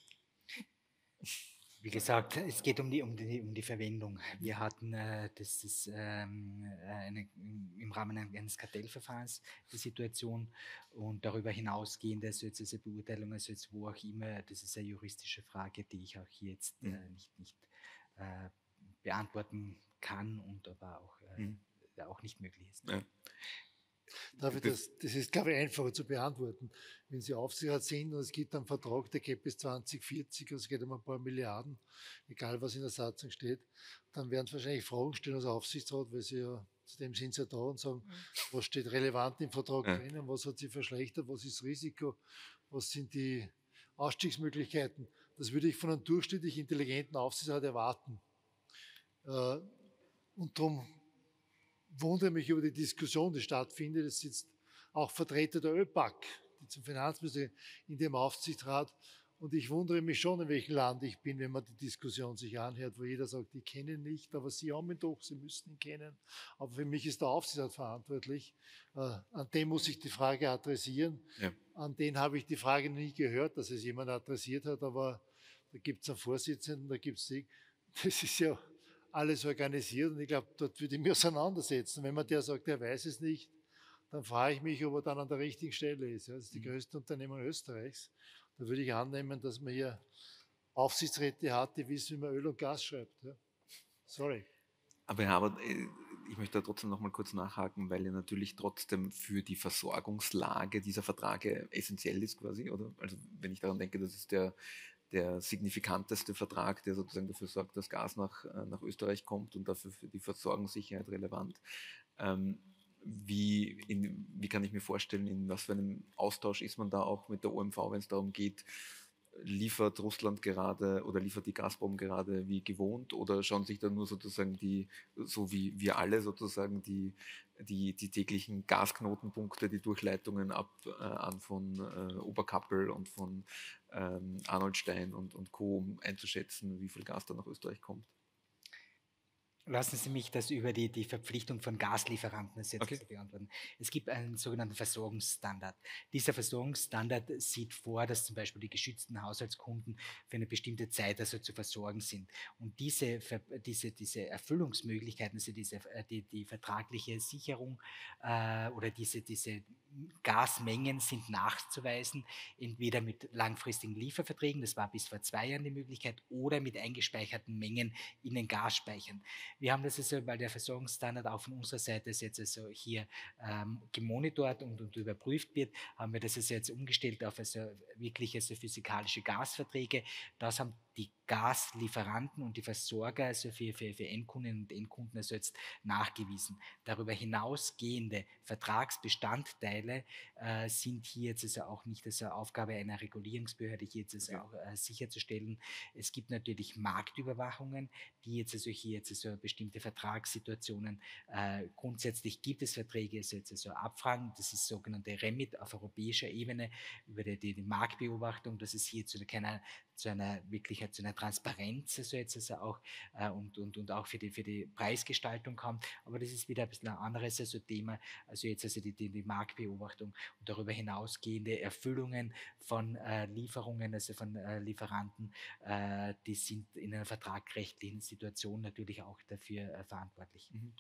Wie gesagt, es geht um die, um die, um die Verwendung. Wir hatten äh, das ist, ähm, eine, im Rahmen eines Kartellverfahrens die Situation und darüber hinausgehend, also jetzt diese Beurteilung, also jetzt wo auch immer, das ist eine juristische Frage, die ich auch hier jetzt äh, nicht, nicht äh, beantworten kann und aber auch, äh, mhm. auch nicht möglich ist. Ja. Darf ich das, das ist, glaube ich, einfacher zu beantworten. Wenn Sie Aufsichtsrat sind und es gibt einen Vertrag, der geht bis zwanzig vierzig, also es geht um ein paar Milliarden, egal was in der Satzung steht, dann werden Sie wahrscheinlich Fragen stellen als Aufsichtsrat, weil Sie ja, zu dem sind Sie ja da und sagen, mhm. was steht relevant im Vertrag ja. drin, was hat sich verschlechtert, was ist das Risiko, was sind die Ausstiegsmöglichkeiten. Das würde ich von einem durchschnittlich intelligenten Aufsichtsrat erwarten. Und darum wundere mich über die Diskussion, die stattfindet. Es sitzt auch Vertreter der ÖPAC, die zum Finanzminister in dem Aufsichtsrat. Und ich wundere mich schon, in welchem Land ich bin, wenn man die Diskussion sich anhört, wo jeder sagt, ich kenne ihn nicht, aber Sie haben ihn doch, Sie müssen ihn kennen. Aber für mich ist der Aufsichtsrat verantwortlich. Äh, an den muss ich die Frage adressieren. Ja. An den habe ich die Frage nie gehört, dass es jemand adressiert hat, aber da gibt es einen Vorsitzenden, da gibt es die. Das ist ja alles organisiert und ich glaube, dort würde ich mich auseinandersetzen. Wenn man der sagt, er weiß es nicht, dann frage ich mich, ob er dann an der richtigen Stelle ist. Ja, das ist die größte Unternehmung Österreichs. Da würde ich annehmen, dass man hier Aufsichtsräte hat, die wissen, wie man Öl und Gas schreibt. Ja. Sorry. Aber Herr Habert, ich möchte da trotzdem noch mal kurz nachhaken, weil ja natürlich trotzdem für die Versorgungslage dieser Verträge essentiell ist quasi, oder? Also wenn ich daran denke, das ist der, der signifikanteste Vertrag, der sozusagen dafür sorgt, dass Gas nach, nach Österreich kommt und dafür für die Versorgungssicherheit relevant. Ähm, wie, in, wie kann ich mir vorstellen, in was für einem Austausch ist man da auch mit der O M V, wenn es darum geht, liefert Russland gerade oder liefert die Gazprom gerade wie gewohnt oder schauen sich da nur sozusagen die, so wie wir alle sozusagen die, die, die täglichen Gasknotenpunkte, die Durchleitungen ab äh, an von äh, Oberkappel und von ähm, Arnoldstein und, und Co., um einzuschätzen, wie viel Gas da nach Österreich kommt? Lassen Sie mich das über die, die Verpflichtung von Gaslieferanten jetzt Okay. beantworten. Es gibt einen sogenannten Versorgungsstandard. Dieser Versorgungsstandard sieht vor, dass zum Beispiel die geschützten Haushaltskunden für eine bestimmte Zeit also zu versorgen sind. Und diese, diese, diese Erfüllungsmöglichkeiten, also diese, die, die vertragliche Sicherung äh, oder diese, diese Gasmengen sind nachzuweisen, entweder mit langfristigen Lieferverträgen, das war bis vor zwei Jahren die Möglichkeit, oder mit eingespeicherten Mengen in den Gasspeichern. Wir haben das also, weil der Versorgungsstandard auch von unserer Seite jetzt also hier ähm, gemonitort und, und überprüft wird, haben wir das also jetzt umgestellt auf also wirklich also physikalische Gasverträge. Das haben die Gaslieferanten und die Versorger also für, für, für Endkundinnen und Endkunden also jetzt nachgewiesen. Darüber hinausgehende Vertragsbestandteile äh, sind hier jetzt also auch nicht als Aufgabe einer Regulierungsbehörde hier jetzt also auch äh, sicherzustellen. Es gibt natürlich Marktüberwachungen, die jetzt also hier jetzt also bestimmte Vertragssituationen äh, grundsätzlich gibt es Verträge, also jetzt also abfragen. Das ist sogenannte REMIT auf europäischer Ebene über die, die, die Marktbeobachtung, dass es hier zu keiner zu einer wirklich zu einer Transparenz also jetzt also auch äh, und, und, und auch für die, für die Preisgestaltung kommt. Aber das ist wieder ein bisschen ein anderes also Thema, also jetzt also die, die, die Marktbeobachtung und darüber hinausgehende Erfüllungen von äh, Lieferungen, also von äh, Lieferanten, äh, die sind in einer vertragrechtlichen Situation natürlich auch dafür äh, verantwortlich. Mhm.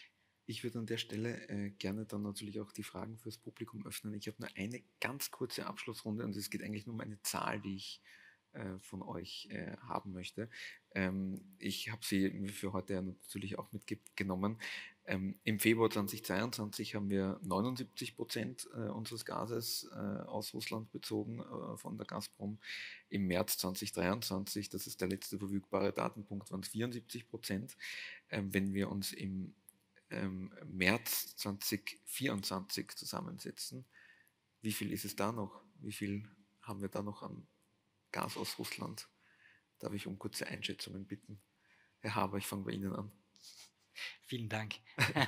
Ich würde an der Stelle äh, gerne dann natürlich auch die Fragen fürs Publikum öffnen. Ich habe nur eine ganz kurze Abschlussrunde und es geht eigentlich nur um eine Zahl, die ich äh, von euch äh, haben möchte. Ähm, ich habe sie für heute ja natürlich auch mitgenommen. Ähm, Im Februar zweitausendzweiundzwanzig haben wir neunundsiebzig Prozent äh, unseres Gases äh, aus Russland bezogen äh, von der Gazprom. Im März zweitausenddreiundzwanzig, das ist der letzte verfügbare Datenpunkt, waren es vierundsiebzig Prozent. Ähm, wenn wir uns im ähm, März zweitausendvierundzwanzig zusammensetzen, wie viel ist es da noch? Wie viel haben wir da noch an Gas aus Russland? Darf ich um kurze Einschätzungen bitten? Herr Haber, ich fange bei Ihnen an. Vielen Dank.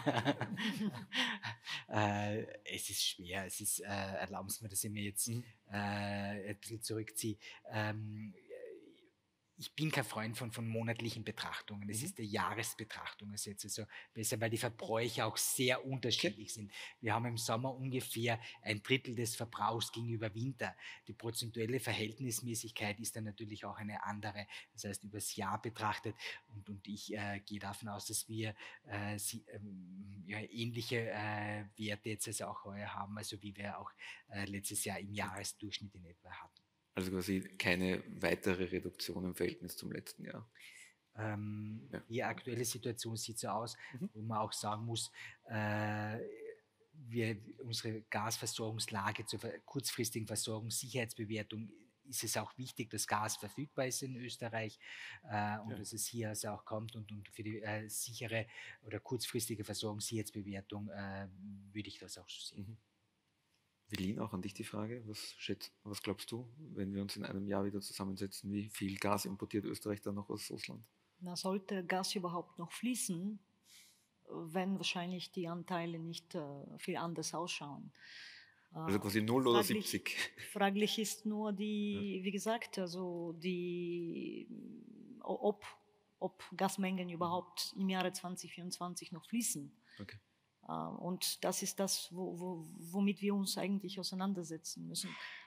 äh, es ist schwer. Es ist, äh, erlauben Sie mir, dass ich mir jetzt mhm. äh, ein bisschen zurückziehe. Ähm, ich bin kein Freund von, von monatlichen Betrachtungen. Es mhm. ist eine Jahresbetrachtung. Also jetzt also besser, weil die Verbräuche auch sehr unterschiedlich okay. sind. Wir haben im Sommer ungefähr ein Drittel des Verbrauchs gegenüber Winter. Die prozentuelle Verhältnismäßigkeit ist dann natürlich auch eine andere. Das heißt, übers Jahr betrachtet. Und, und ich äh, gehe davon aus, dass wir äh, sie, ähm, ja, ähnliche äh, Werte jetzt also auch heuer haben, also wie wir auch äh, letztes Jahr im Jahresdurchschnitt in etwa hatten. Also quasi keine weitere Reduktion im Verhältnis zum letzten Jahr. Ähm, ja. Die aktuelle Situation sieht so aus, mhm. wo man auch sagen muss, äh, wir, unsere Gasversorgungslage zur kurzfristigen Versorgungssicherheitsbewertung ist es auch wichtig, dass Gas verfügbar ist in Österreich äh, und ja. dass es hier also auch kommt und, und für die äh, sichere oder kurzfristige Versorgungssicherheitsbewertung äh, würde ich das auch so sehen. Mhm. Velin, auch an dich die Frage. Was, schätzt, was glaubst du, wenn wir uns in einem Jahr wieder zusammensetzen, wie viel Gas importiert Österreich dann noch aus Russland? Na, sollte Gas überhaupt noch fließen, wenn wahrscheinlich die Anteile nicht äh, viel anders ausschauen. Also quasi null oder fraglich, siebzig? Fraglich ist nur die, ja. wie gesagt, also die, ob, ob Gasmengen überhaupt im Jahre zweitausendvierundzwanzig noch fließen. Okay. Und das ist das, wo, wo, womit wir uns eigentlich auseinandersetzen müssen.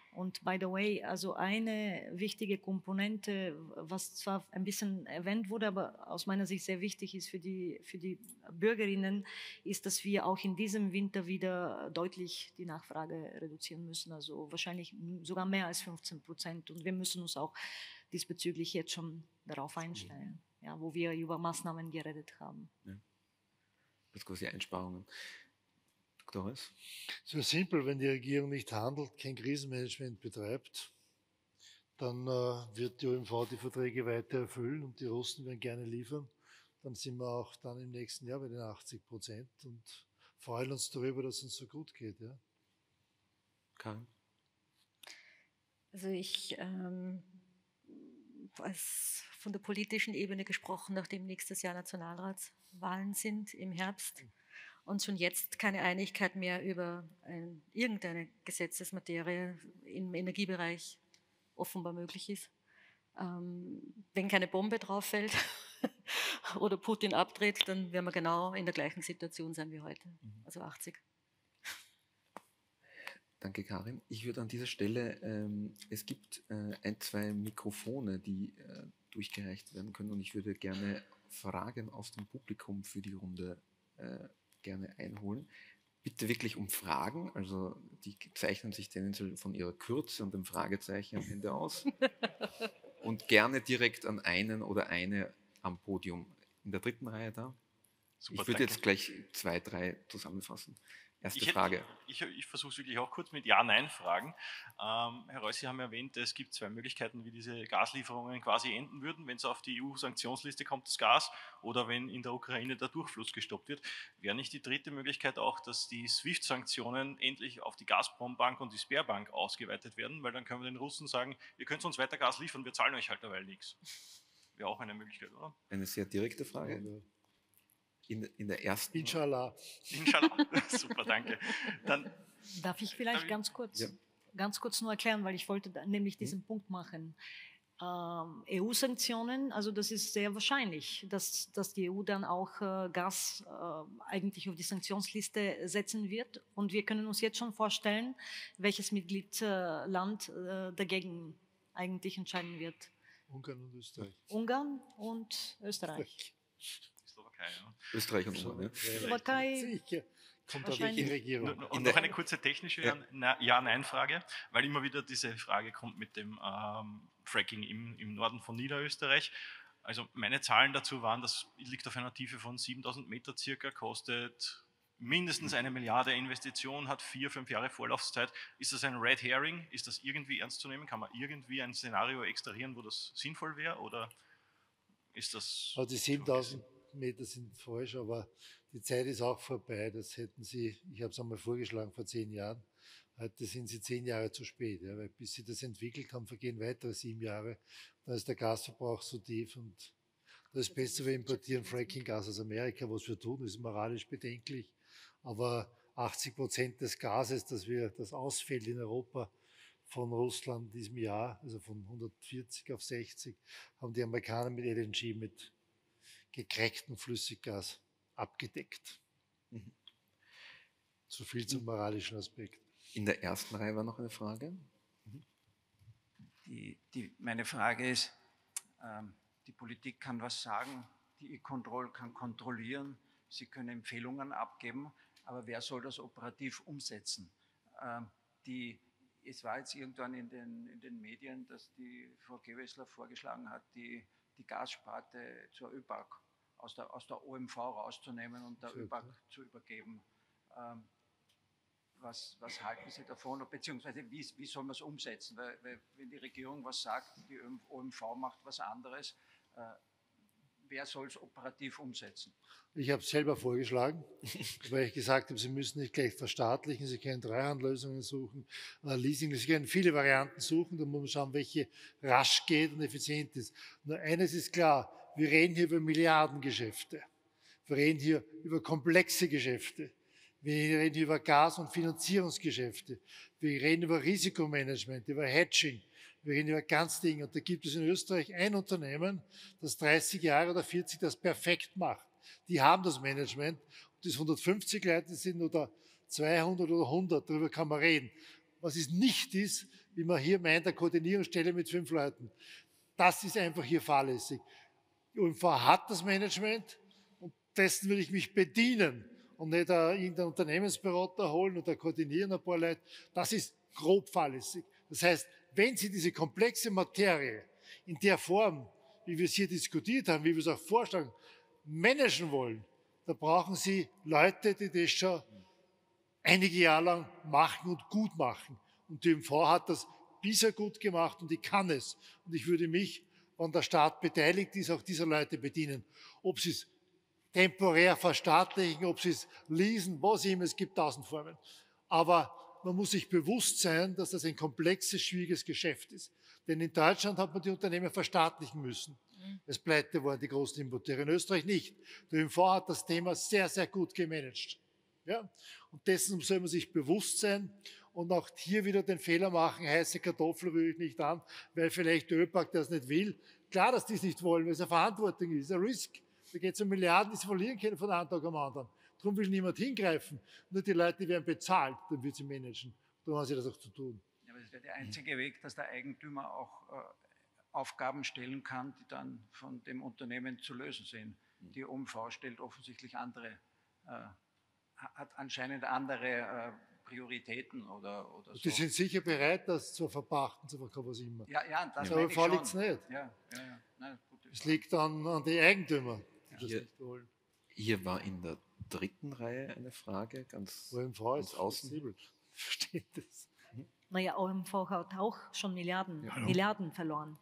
Und by the way, also eine wichtige Komponente, was zwar ein bisschen erwähnt wurde, aber aus meiner Sicht sehr wichtig ist für die, für die Bürgerinnen, ist, dass wir auch in diesem Winter wieder deutlich die Nachfrage reduzieren müssen. Also wahrscheinlich sogar mehr als fünfzehn Prozent. Und wir müssen uns auch diesbezüglich jetzt schon darauf einstellen, ja, wo wir über Maßnahmen geredet haben. Ja. Das quasi Einsparungen. Doktor Heuss? So simpel, wenn die Regierung nicht handelt, kein Krisenmanagement betreibt, dann äh, wird die O M V die Verträge weiter erfüllen und die Russen werden gerne liefern. Dann sind wir auch dann im nächsten Jahr bei den achtzig Prozent und freuen uns darüber, dass es uns so gut geht. Ja. Karin? Also ich, ähm, als von der politischen Ebene gesprochen, nachdem nächstes Jahr Nationalratswahlen sind im Herbst und schon jetzt keine Einigkeit mehr über ein, irgendeine Gesetzesmaterie im Energiebereich offenbar möglich ist. Ähm, wenn keine Bombe drauf fällt oder Putin abdreht, dann werden wir genau in der gleichen Situation sein wie heute, also achtzig. Danke, Karin. Ich würde an dieser Stelle, ähm, es gibt äh, ein, zwei Mikrofone, die äh, durchgereicht werden können und ich würde gerne Fragen aus dem Publikum für die Runde äh, gerne einholen. Bitte wirklich um Fragen, also die zeichnen sich tendenziell von ihrer Kürze und dem Fragezeichen am Ende aus. Und gerne direkt an einen oder eine am Podium. In der dritten Reihe da. Super, ich würde jetzt gleich zwei, drei zusammenfassen. Erste ich Frage. Hätte, ich ich versuche es wirklich auch kurz mit Ja-Nein-Fragen. Ähm, Herr Reuss, Sie haben erwähnt, es gibt zwei Möglichkeiten, wie diese Gaslieferungen quasi enden würden, wenn es auf die E U-Sanktionsliste kommt, das Gas, oder wenn in der Ukraine der Durchfluss gestoppt wird. Wäre nicht die dritte Möglichkeit auch, dass die SWIFT-Sanktionen endlich auf die Gazprom-Bank und die Sberbank ausgeweitet werden, weil dann können wir den Russen sagen, ihr könnt uns weiter Gas liefern, wir zahlen euch halt derweil nichts. Wäre auch eine Möglichkeit, oder? Eine sehr direkte Frage. Ja. In, in der ersten. Inshallah. Inshallah. Super, danke. Dann, Darf ich vielleicht darf ich? ganz kurz, ja. ganz kurz nur erklären, weil ich wollte da nämlich diesen mhm. Punkt machen. Ähm, E U-Sanktionen, also das ist sehr wahrscheinlich, dass, dass die E U dann auch äh, Gas äh, eigentlich auf die Sanktionsliste setzen wird. Und wir können uns jetzt schon vorstellen, welches Mitgliedsland äh, dagegen eigentlich entscheiden wird. Ungarn und Österreich. Ungarn und Österreich. Ja. Österreich und so, ne? Slowakei. Kommt auf welche Regierung. Und, und noch eine kurze technische ja. Ja-Nein-Frage, weil immer wieder diese Frage kommt mit dem ähm, Fracking im, im Norden von Niederösterreich. Also meine Zahlen dazu waren, das liegt auf einer Tiefe von siebentausend Meter circa, kostet mindestens eine Milliarde Investition, hat vier, fünf Jahre Vorlaufzeit. Ist das ein Red Herring? Ist das irgendwie ernst zu nehmen? Kann man irgendwie ein Szenario extrahieren, wo das sinnvoll wäre? Oder ist das... Also die siebentausend Meter sind falsch, aber die Zeit ist auch vorbei. Das hätten Sie, ich habe es einmal vorgeschlagen vor zehn Jahren, heute sind Sie zehn Jahre zu spät, ja, weil bis Sie das entwickelt haben, vergehen weitere sieben Jahre. Da ist der Gasverbrauch so tief und das ist besser, wir importieren Fracking-Gas aus Amerika, was wir tun, das ist moralisch bedenklich, aber achtzig Prozent des Gases, das wir, das ausfällt in Europa von Russland in diesem Jahr, also von hundertvierzig auf sechzig, haben die Amerikaner mit L N G, mit gecracktem Flüssiggas abgedeckt. Mhm. So viel zum moralischen Aspekt. In der ersten Reihe war noch eine Frage. Mhm. Die, die, meine Frage ist, ähm, die Politik kann was sagen, die E-Control kann kontrollieren, sie können Empfehlungen abgeben, aber wer soll das operativ umsetzen? Ähm, die, es war jetzt irgendwann in den, in den Medien, dass die Frau Gewessler vorgeschlagen hat, die die Gassparte zur ÖBAG aus der, aus der O M V rauszunehmen und der ÖBAG zu übergeben. Ähm, was, was halten Sie davon? Beziehungsweise wie, wie soll man es umsetzen? Weil, weil wenn die Regierung was sagt, die O M V macht was anderes, äh, wer soll es operativ umsetzen? Ich habe es selber vorgeschlagen, weil ich gesagt habe, Sie müssen nicht gleich verstaatlichen, Sie können Treuhandlösungen suchen, äh, Leasing, Sie können viele Varianten suchen, da muss man schauen, welche rasch geht und effizient ist. Nur eines ist klar, wir reden hier über Milliardengeschäfte, wir reden hier über komplexe Geschäfte, wir reden hier über Gas- und Finanzierungsgeschäfte, wir reden über Risikomanagement, über Hedging, wir reden über ganz Dinge. Und da gibt es in Österreich ein Unternehmen, das dreißig Jahre oder vierzig das perfekt macht. Die haben das Management. Ob das hundertfünfzig Leute sind oder zweihundert oder hundert, darüber kann man reden. was es nicht ist, wie man hier meint, eine Koordinierungsstelle mit fünf Leuten. Das ist einfach hier fahrlässig. Die O M V hat das Management und dessen will ich mich bedienen und nicht irgendeinen Unternehmensberater holen oder koordinieren ein paar Leute. Das ist grob fahrlässig. Das heißt, wenn Sie diese komplexe Materie in der Form, wie wir es hier diskutiert haben, wie wir es auch vorschlagen, managen wollen, da brauchen Sie Leute, die das schon einige Jahre lang machen und gut machen. Und die O M V hat das bisher gut gemacht und ich kann es. Und ich würde mich, wenn der Staat beteiligt ist, auch dieser Leute bedienen. Ob sie es temporär verstaatlichen, ob sie es leasen, was immer, es gibt tausend Formen. Aber man muss sich bewusst sein, dass das ein komplexes, schwieriges Geschäft ist. Denn in Deutschland hat man die Unternehmen verstaatlichen müssen. Es pleite waren die großen Importeure, in Österreich nicht. Die O M V hat das Thema sehr, sehr gut gemanagt. Ja? Und dessen soll man sich bewusst sein und auch hier wieder den Fehler machen, heiße Kartoffeln rühre ich nicht an, weil vielleicht der ÖPAC das nicht will. Klar, dass die es nicht wollen, weil es eine Verantwortung ist, ein Risk. Da geht es um Milliarden, die sie verlieren können von einem Tag am anderen. Darum will niemand hingreifen. Nur die Leute, die werden bezahlt, dann wird sie managen. Darum haben sie das auch zu tun. Ja, aber das wäre der einzige Weg, dass der Eigentümer auch äh, Aufgaben stellen kann, die dann von dem Unternehmen zu lösen sind. Die O M V stellt offensichtlich andere, äh, hat anscheinend andere äh, Prioritäten oder, oder so. Die sind sicher bereit, das zu verpachten, zu verkaufen, was immer. Ja, ja, das ja. meine Aber ich vor liegt es schon. nicht. Ja, ja, ja. Nein, gut, es liegt an, an die Eigentümer, die das Hier, nicht wollen. hier war in der dritten Reihe eine Frage, ganz, O M V ganz ist außen. flexibel. Versteht das? Naja, O M V hat auch schon Milliarden, Ja. Milliarden verloren.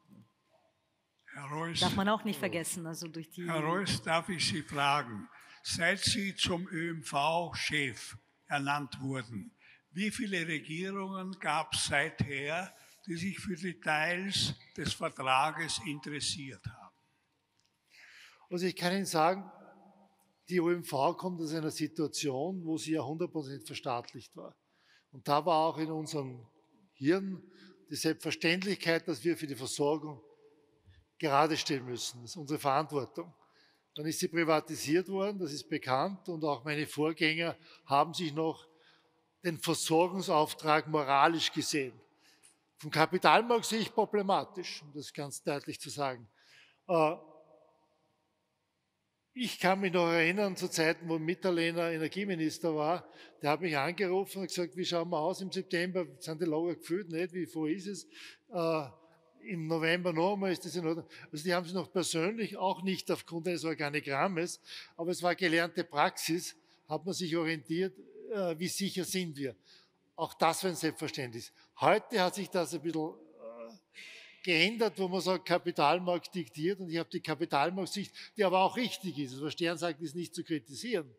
Herr Reuss, Darf man auch nicht vergessen. Also durch die Herr Reuss, darf ich Sie fragen, seit Sie zum Ö M V-Chef ernannt wurden, wie viele Regierungen gab es seither, die sich für Details des Vertrages interessiert haben? Also ich kann Ihnen sagen, die O M V kommt aus einer Situation, wo sie ja hundert Prozent verstaatlicht war. Und da war auch in unserem Hirn die Selbstverständlichkeit, dass wir für die Versorgung gerade stehen müssen. Das ist unsere Verantwortung. Dann ist sie privatisiert worden, das ist bekannt. Und auch meine Vorgänger haben sich noch den Versorgungsauftrag moralisch gesehen. Vom Kapitalmarkt sehe ich problematisch, um das ganz deutlich zu sagen. Ich kann mich noch erinnern, zu Zeiten, wo Mitterlehner Energieminister war, der hat mich angerufen und gesagt, wie schauen wir aus im September, sind die Lager gefüllt, nicht, wie vor ist es, äh, im November nochmal ist das in Ordnung. Also die haben sich noch persönlich, auch nicht aufgrund eines Organigrammes, aber es war gelernte Praxis, hat man sich orientiert, äh, wie sicher sind wir. Auch das war ein Selbstverständnis. Heute hat sich das ein bisschen geändert, wo man sagt, Kapitalmarkt diktiert, und ich habe die Kapitalmarktsicht, die aber auch richtig ist. Also was Stern sagt, ist nicht zu kritisieren.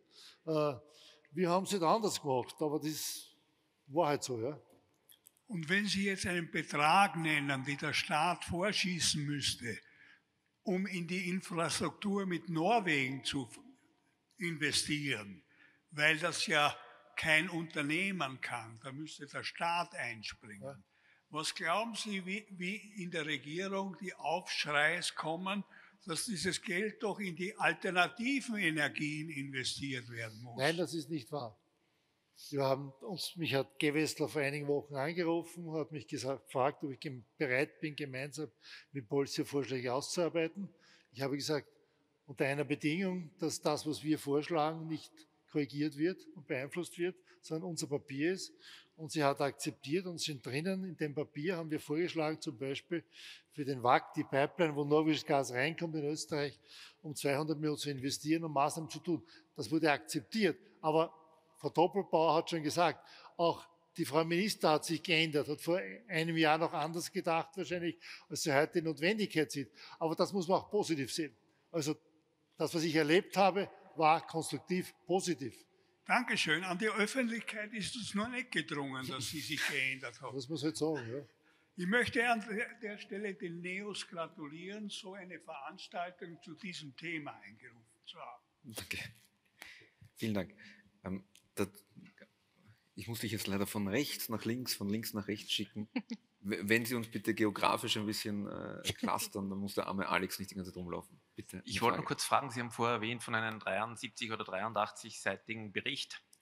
Wir haben es nicht anders gemacht, aber das war halt so, ja. Und wenn Sie jetzt einen Betrag nennen, den der Staat vorschießen müsste, um in die Infrastruktur mit Norwegen zu investieren, weil das ja kein Unternehmen kann, da müsste der Staat einspringen. Ja. Was glauben Sie, wie, wie in der Regierung die Aufschreis kommen, dass dieses Geld doch in die alternativen Energien investiert werden muss? Nein, das ist nicht wahr. Wir haben uns, mich hat Gewessler vor einigen Wochen angerufen und hat mich gesagt, gefragt, ob ich bereit bin, gemeinsam mit Bolzia Vorschläge auszuarbeiten. Ich habe gesagt, unter einer Bedingung, dass das, was wir vorschlagen, nicht korrigiert wird und beeinflusst wird, sondern unser Papier ist. Und sie hat akzeptiert und sind drinnen. In dem Papier haben wir vorgeschlagen, zum Beispiel für den W A C, die Pipeline, wo norwegisches Gas reinkommt in Österreich, um zweihundert Millionen zu investieren und Maßnahmen zu tun. Das wurde akzeptiert. Aber Frau Doppelbauer hat schon gesagt, auch die Frau Minister hat sich geändert, hat vor einem Jahr noch anders gedacht wahrscheinlich, als sie heute die Notwendigkeit sieht. Aber das muss man auch positiv sehen. Also das, was ich erlebt habe, war konstruktiv positiv. Dankeschön. An die Öffentlichkeit ist es nur nicht gedrungen, dass Sie sich geändert haben. Das muss man halt sagen, ja. Ich möchte an der Stelle den NEOS gratulieren, so eine Veranstaltung zu diesem Thema eingerufen zu haben. Danke. Vielen Dank. Ähm, das, ich muss dich jetzt leider von rechts nach links, von links nach rechts schicken. Wenn Sie uns bitte geografisch ein bisschen äh, clustern, dann muss der arme Alex nicht die ganze Zeit rumlaufen. Bitte. Ich wollte nur kurz fragen, Sie haben vorher erwähnt von einem dreiundsiebzig- oder dreiundachtzig-seitigen Bericht. Ja.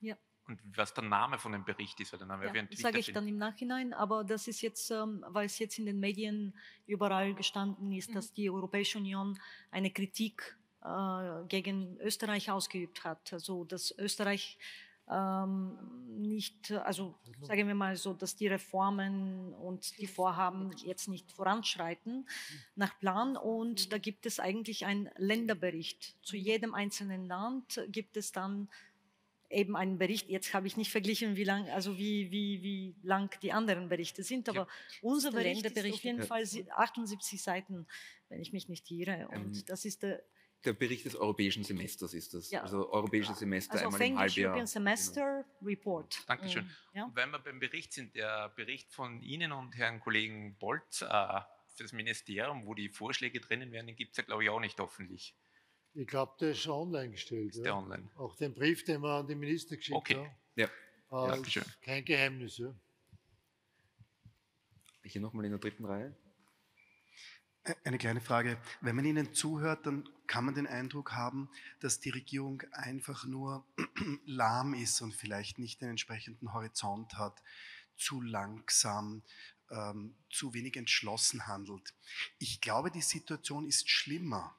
und was der Name von dem Bericht ist, weil der Name Ja, wir das sage ich dann im Nachhinein, aber das ist jetzt, ähm, weil es jetzt in den Medien überall gestanden ist, mhm. dass die Europäische Union eine Kritik äh, gegen Österreich ausgeübt hat. Also dass Österreich ähm, nicht, also sagen wir mal so, dass die Reformen und die Vorhaben jetzt nicht voranschreiten nach Plan. Und da gibt es eigentlich einen Länderbericht. Zu jedem einzelnen Land gibt es dann eben einen Bericht. Jetzt habe ich nicht verglichen, wie lang, also wie, wie, wie lang die anderen Berichte sind, aber ja. unser Bericht ist auf jeden ja. Fall achtundsiebzig Seiten, wenn ich mich nicht irre. Und ähm, das ist der Der Bericht des europäischen Semesters ist das. Ja. Also europäische Semester also einmal auf im Englisch Halbjahr. European Semester genau. Report. Dankeschön. Mhm. Ja? Und wenn wir beim Bericht sind, der Bericht von Ihnen und Herrn Kollegen Bolt äh, für das Ministerium, wo die Vorschläge drinnen wären, den gibt es ja, glaube ich, auch nicht öffentlich. Ich glaube, der ist schon online gestellt. Ist ja. der online? Auch den Brief, den wir an die Minister geschickt okay. haben. Ja. Äh, Dankeschön. Kein Geheimnis. Ja. Hier nochmal in der dritten Reihe. Eine kleine Frage. Wenn man Ihnen zuhört, dann kann man den Eindruck haben, dass die Regierung einfach nur lahm ist und vielleicht nicht den entsprechenden Horizont hat, zu langsam, ähm, zu wenig entschlossen handelt. Ich glaube, die Situation ist schlimmer.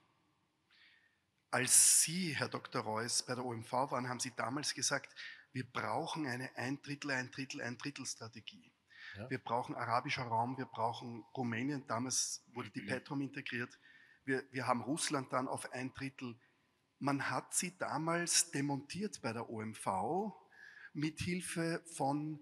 Als Sie, Herr Doktor Reuss, bei der O M V waren, haben Sie damals gesagt, wir brauchen eine ein Drittel, ein Drittel, ein Drittel Strategie. Ja. Wir brauchen arabischer Raum, wir brauchen Rumänien, damals wurde die Petrom integriert, wir, wir haben Russland dann auf ein Drittel. Man hat sie damals demontiert bei der O M V mit Hilfe von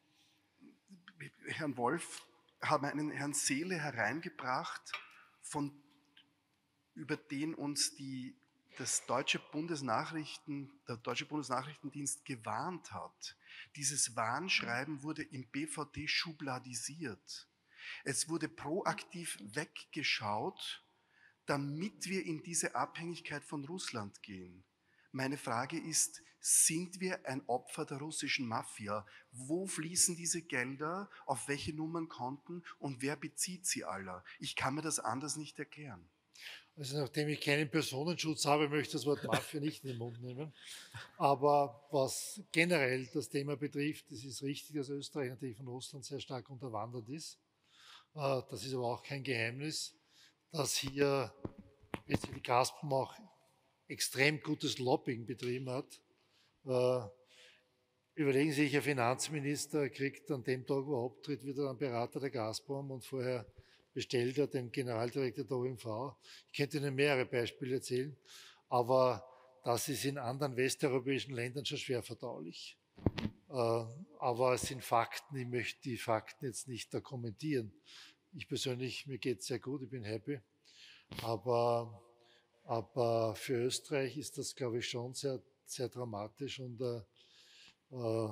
Herrn Wolf, haben einen Herrn Seele hereingebracht, von, über den uns die, das deutsche Bundesnachrichten, der deutsche Bundesnachrichtendienst gewarnt hat. Dieses Warnschreiben wurde im B V D schubladisiert. Es wurde proaktiv weggeschaut, damit wir in diese Abhängigkeit von Russland gehen. Meine Frage ist, sind wir ein Opfer der russischen Mafia? Wo fließen diese Gelder, auf welche Nummernkonten und wer bezieht sie alle? Ich kann mir das anders nicht erklären. Also nachdem ich keinen Personenschutz habe, möchte ich das Wort Mafia nicht in den Mund nehmen. Aber was generell das Thema betrifft, es ist richtig, dass Österreich natürlich von Russland sehr stark unterwandert ist. Das ist aber auch kein Geheimnis, dass hier jetzt die Gazprom auch extrem gutes Lobbying betrieben hat. Überlegen Sie sich, ein Finanzminister kriegt an dem Tag, wo er abtritt, wieder einen Berater der Gazprom und vorher bestellt er den Generaldirektor der O M V. Ich könnte Ihnen mehrere Beispiele erzählen, aber das ist in anderen westeuropäischen Ländern schon schwer verdaulich. Aber es sind Fakten, ich möchte die Fakten jetzt nicht da kommentieren. Ich persönlich, mir geht es sehr gut, ich bin happy. Aber, aber für Österreich ist das, glaube ich, schon sehr, sehr dramatisch. Und äh,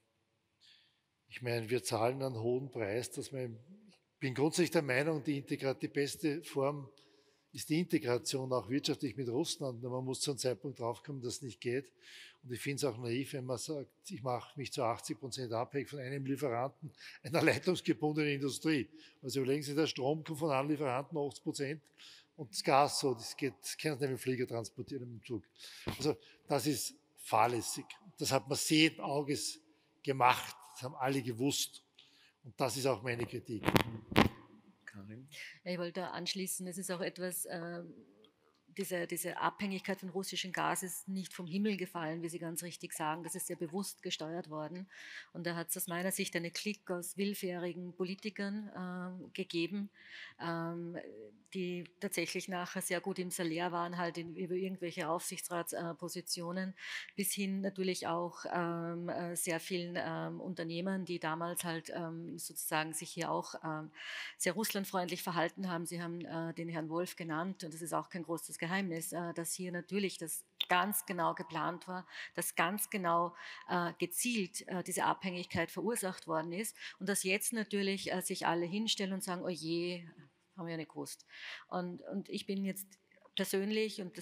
ich meine, wir zahlen einen hohen Preis, dass man, ich bin grundsätzlich der Meinung, die, die beste Form ist die Integration auch wirtschaftlich mit Russland. Man muss zu einem Zeitpunkt draufkommen, dass es nicht geht. Und ich finde es auch naiv, wenn man sagt, ich mache mich zu achtzig Prozent abhängig von einem Lieferanten einer leitungsgebundenen Industrie. Also überlegen Sie, der Strom kommt von einem Lieferanten achtzig Prozent und das Gas so, das geht, das kann man nicht mit dem Flieger transportieren, mit dem Zug. Also das ist fahrlässig. Das hat man sehenden Auges gemacht. Das haben alle gewusst. Und das ist auch meine Kritik. Karin? Ich wollte anschließen, es ist auch etwas, äh, diese, diese Abhängigkeit von russischem Gas ist nicht vom Himmel gefallen, wie Sie ganz richtig sagen. Das ist sehr bewusst gesteuert worden. Und da hat es aus meiner Sicht eine Clique aus willfährigen Politikern ähm, gegeben, ähm, die tatsächlich nachher sehr gut im Salär waren, halt in, über irgendwelche Aufsichtsratspositionen, äh, bis hin natürlich auch ähm, äh, sehr vielen ähm, Unternehmern, die damals halt ähm, sozusagen sich hier auch ähm, sehr russlandfreundlich verhalten haben. Sie haben äh, den Herrn Wolf genannt und das ist auch kein großes Geheimnis, äh, dass hier natürlich das ganz genau geplant war, dass ganz genau äh, gezielt äh, diese Abhängigkeit verursacht worden ist und dass jetzt natürlich äh, sich alle hinstellen und sagen, oh je, haben wir ja nicht gewusst. Und, und ich bin jetzt persönlich, und das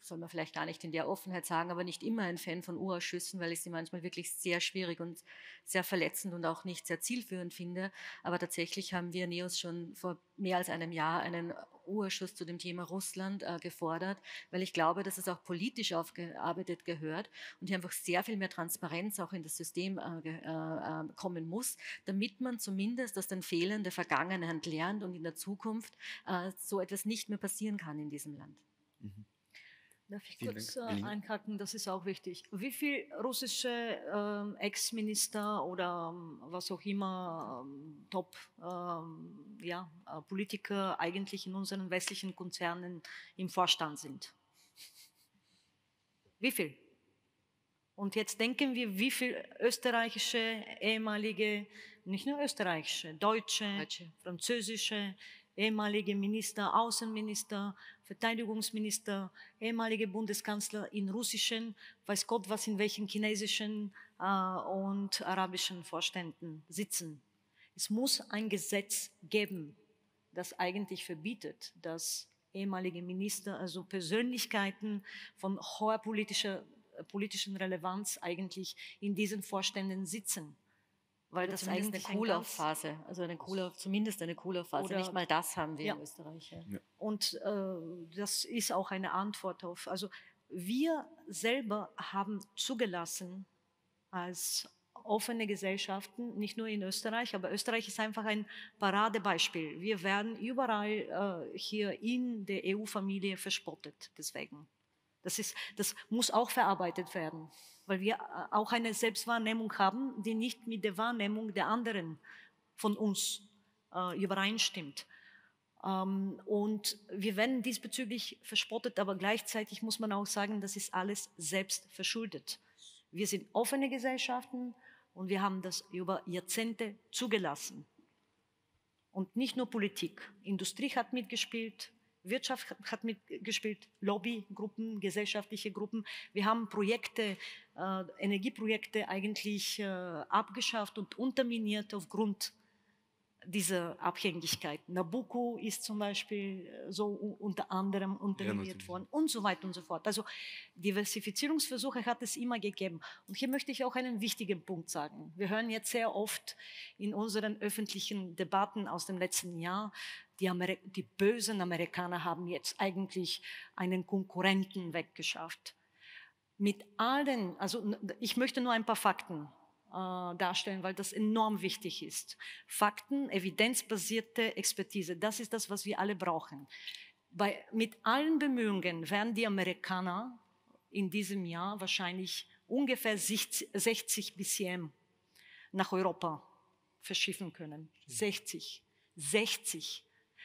soll man vielleicht gar nicht in der Offenheit sagen, aber nicht immer ein Fan von U-Ausschüssen, weil ich sie manchmal wirklich sehr schwierig und sehr verletzend und auch nicht sehr zielführend finde. Aber tatsächlich haben wir NEOS schon vor mehr als einem Jahr einen U-Ausschuss zu dem Thema Russland äh, gefordert, weil ich glaube, dass es auch politisch aufgearbeitet gehört und hier einfach sehr viel mehr Transparenz auch in das System äh, äh, kommen muss, damit man zumindest aus den Fehlern der Vergangenheit lernt und in der Zukunft äh, so etwas nicht mehr passieren kann in diesem Land. Mhm. Darf ich Vielen kurz Dank. äh, einhaken, das ist auch wichtig. Wie viele russische ähm, Ex-Minister oder ähm, was auch immer, ähm, Top-Politiker ähm, ja, äh, Politiker eigentlich in unseren westlichen Konzernen im Vorstand sind? Wie viel? Und jetzt denken wir, wie viele österreichische, ehemalige, nicht nur österreichische, deutsche, Deutsche. französische, ehemalige Minister, Außenminister, Verteidigungsminister, ehemalige Bundeskanzler in russischen, weiß Gott was, in welchen chinesischen äh, und arabischen Vorständen sitzen. Es muss ein Gesetz geben, das eigentlich verbietet, dass ehemalige Minister, also Persönlichkeiten von hoher politischer, politischen Relevanz eigentlich in diesen Vorständen sitzen. Weil Oder das zumindest eigentlich eine ein ganz- Cool-Off-Phase, also eine cool zumindest eine Cool-Off-Phase. Oder- Nicht mal das haben wir Ja. in Österreich. Ja. Ja. Und äh, das ist auch eine Antwort auf. Also wir selber haben zugelassen als offene Gesellschaften, nicht nur in Österreich, aber Österreich ist einfach ein Paradebeispiel. Wir werden überall äh, hier in der E U-Familie verspottet deswegen. Das, ist, das muss auch verarbeitet werden, weil wir äh, auch eine Selbstwahrnehmung haben, die nicht mit der Wahrnehmung der anderen von uns äh, übereinstimmt. Ähm, und wir werden diesbezüglich verspottet, aber gleichzeitig muss man auch sagen, das ist alles selbst verschuldet. Wir sind offene Gesellschaften und wir haben das über Jahrzehnte zugelassen. Und nicht nur Politik. Industrie hat mitgespielt, Wirtschaft hat mitgespielt, Lobbygruppen, gesellschaftliche Gruppen. Wir haben Projekte, äh, Energieprojekte eigentlich äh, abgeschafft und unterminiert aufgrund dieser Abhängigkeit. Nabucco ist zum Beispiel so unter anderem unterminiert Ja, worden und so weiter und so fort. Also Diversifizierungsversuche hat es immer gegeben. Und hier möchte ich auch einen wichtigen Punkt sagen. Wir hören jetzt sehr oft in unseren öffentlichen Debatten aus dem letzten Jahr, die, Ameri- die bösen Amerikaner haben jetzt eigentlich einen Konkurrenten weggeschafft. Mit allen, also ich möchte nur ein paar Fakten äh, darstellen, weil das enorm wichtig ist. Fakten, evidenzbasierte Expertise, das ist das, was wir alle brauchen. Bei, mit allen Bemühungen werden die Amerikaner in diesem Jahr wahrscheinlich ungefähr sechzig B C M nach Europa verschiffen können. sechzig. sechzig.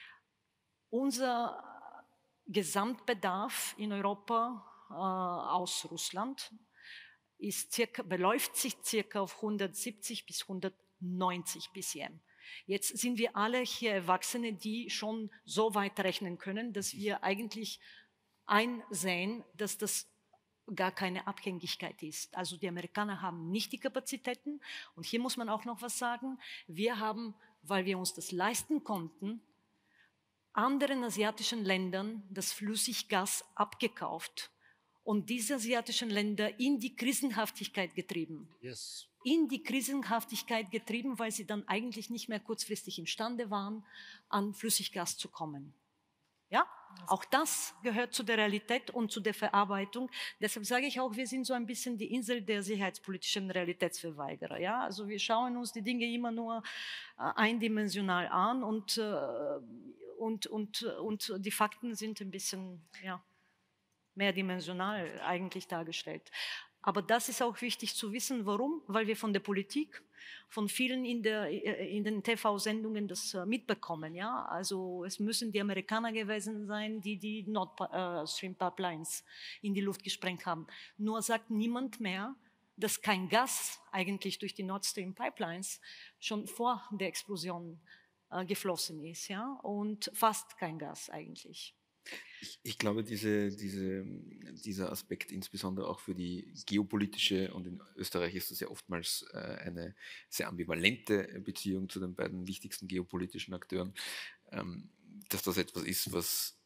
Unser Gesamtbedarf in Europa äh, aus Russland ist circa, beläuft sich circa auf hundertsiebzig bis hundertneunzig B C M. Jetzt sind wir alle hier Erwachsene, die schon so weit rechnen können, dass wir eigentlich einsehen, dass das gar keine Abhängigkeit ist. Also die Amerikaner haben nicht die Kapazitäten. Und hier muss man auch noch was sagen. Wir haben, weil wir uns das leisten konnten, anderen asiatischen Ländern das Flüssiggas abgekauft und diese asiatischen Länder in die Krisenhaftigkeit getrieben. Yes. In die Krisenhaftigkeit getrieben, weil sie dann eigentlich nicht mehr kurzfristig imstande waren, an Flüssiggas zu kommen. Ja, auch das gehört zu der Realität und zu der Verarbeitung. Deshalb sage ich auch, wir sind so ein bisschen die Insel der sicherheitspolitischen Realitätsverweigerer. Ja, also wir schauen uns die Dinge immer nur äh, eindimensional an und, äh, und, und, und die Fakten sind ein bisschen, ja, mehrdimensional eigentlich dargestellt. Aber das ist auch wichtig zu wissen. Warum? Weil wir von der Politik, von vielen in, der, in den T V-Sendungen das mitbekommen. Ja? Also es müssen die Amerikaner gewesen sein, die die Nord Stream Pipelines in die Luft gesprengt haben. Nur sagt niemand mehr, dass kein Gas eigentlich durch die Nord Stream Pipelines schon vor der Explosion äh, geflossen ist. Ja? Und fast kein Gas eigentlich. Ich, ich glaube, diese, diese, dieser Aspekt insbesondere auch für die geopolitische, und in Österreich ist das ja oftmals äh, eine sehr ambivalente Beziehung zu den beiden wichtigsten geopolitischen Akteuren, ähm, dass das etwas ist, was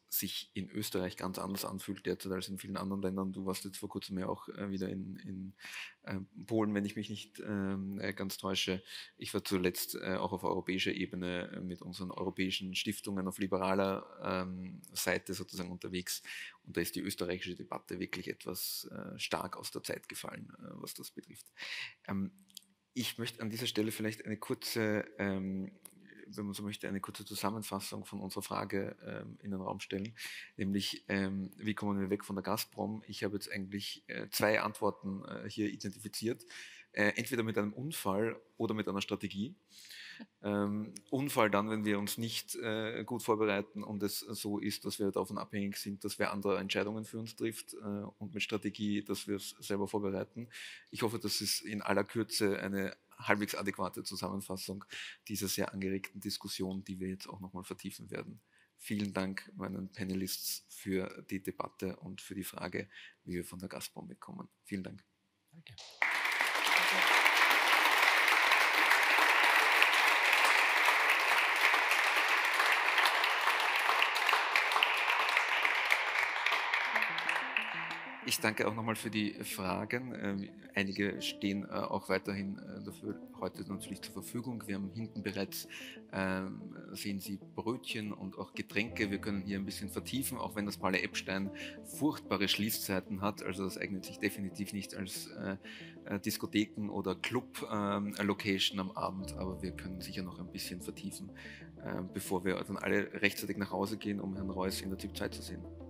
sich in Österreich ganz anders anfühlt derzeit als in vielen anderen Ländern. Du warst jetzt vor kurzem ja auch äh, wieder in, in äh, Polen, wenn ich mich nicht ähm, äh, ganz täusche. Ich war zuletzt äh, auch auf europäischer Ebene äh, mit unseren europäischen Stiftungen auf liberaler ähm, Seite sozusagen unterwegs. Und da ist die österreichische Debatte wirklich etwas äh, stark aus der Zeit gefallen, äh, was das betrifft. Ähm, ich möchte an dieser Stelle vielleicht eine kurze ähm, wenn man so möchte, eine kurze Zusammenfassung von unserer Frage ähm, in den Raum stellen, nämlich ähm, wie kommen wir weg von der Gazprom? Ich habe jetzt eigentlich äh, zwei Antworten äh, hier identifiziert, äh, entweder mit einem Unfall oder mit einer Strategie. Ähm, Unfall dann, wenn wir uns nicht äh, gut vorbereiten und es so ist, dass wir davon abhängig sind, dass wer andere Entscheidungen für uns trifft, äh, und mit Strategie, dass wir es selber vorbereiten. Ich hoffe, das ist in aller Kürze eine halbwegs adäquate Zusammenfassung dieser sehr angeregten Diskussion, die wir jetzt auch nochmal vertiefen werden. Vielen Dank meinen Panelists für die Debatte und für die Frage, wie wir von der Gazprom wegkommen. Vielen Dank. Danke. Ich danke auch nochmal für die Fragen. Ähm, einige stehen äh, auch weiterhin äh, dafür heute natürlich zur Verfügung. Wir haben hinten bereits, ähm, sehen Sie, Brötchen und auch Getränke. Wir können hier ein bisschen vertiefen, auch wenn das Palle Epstein furchtbare Schließzeiten hat. Also das eignet sich definitiv nicht als äh, äh, Diskotheken- oder Club-Location ähm, am Abend. Aber wir können sicher noch ein bisschen vertiefen, äh, bevor wir dann alle rechtzeitig nach Hause gehen, um Herrn Reuss in der ZIP zwei zu sehen.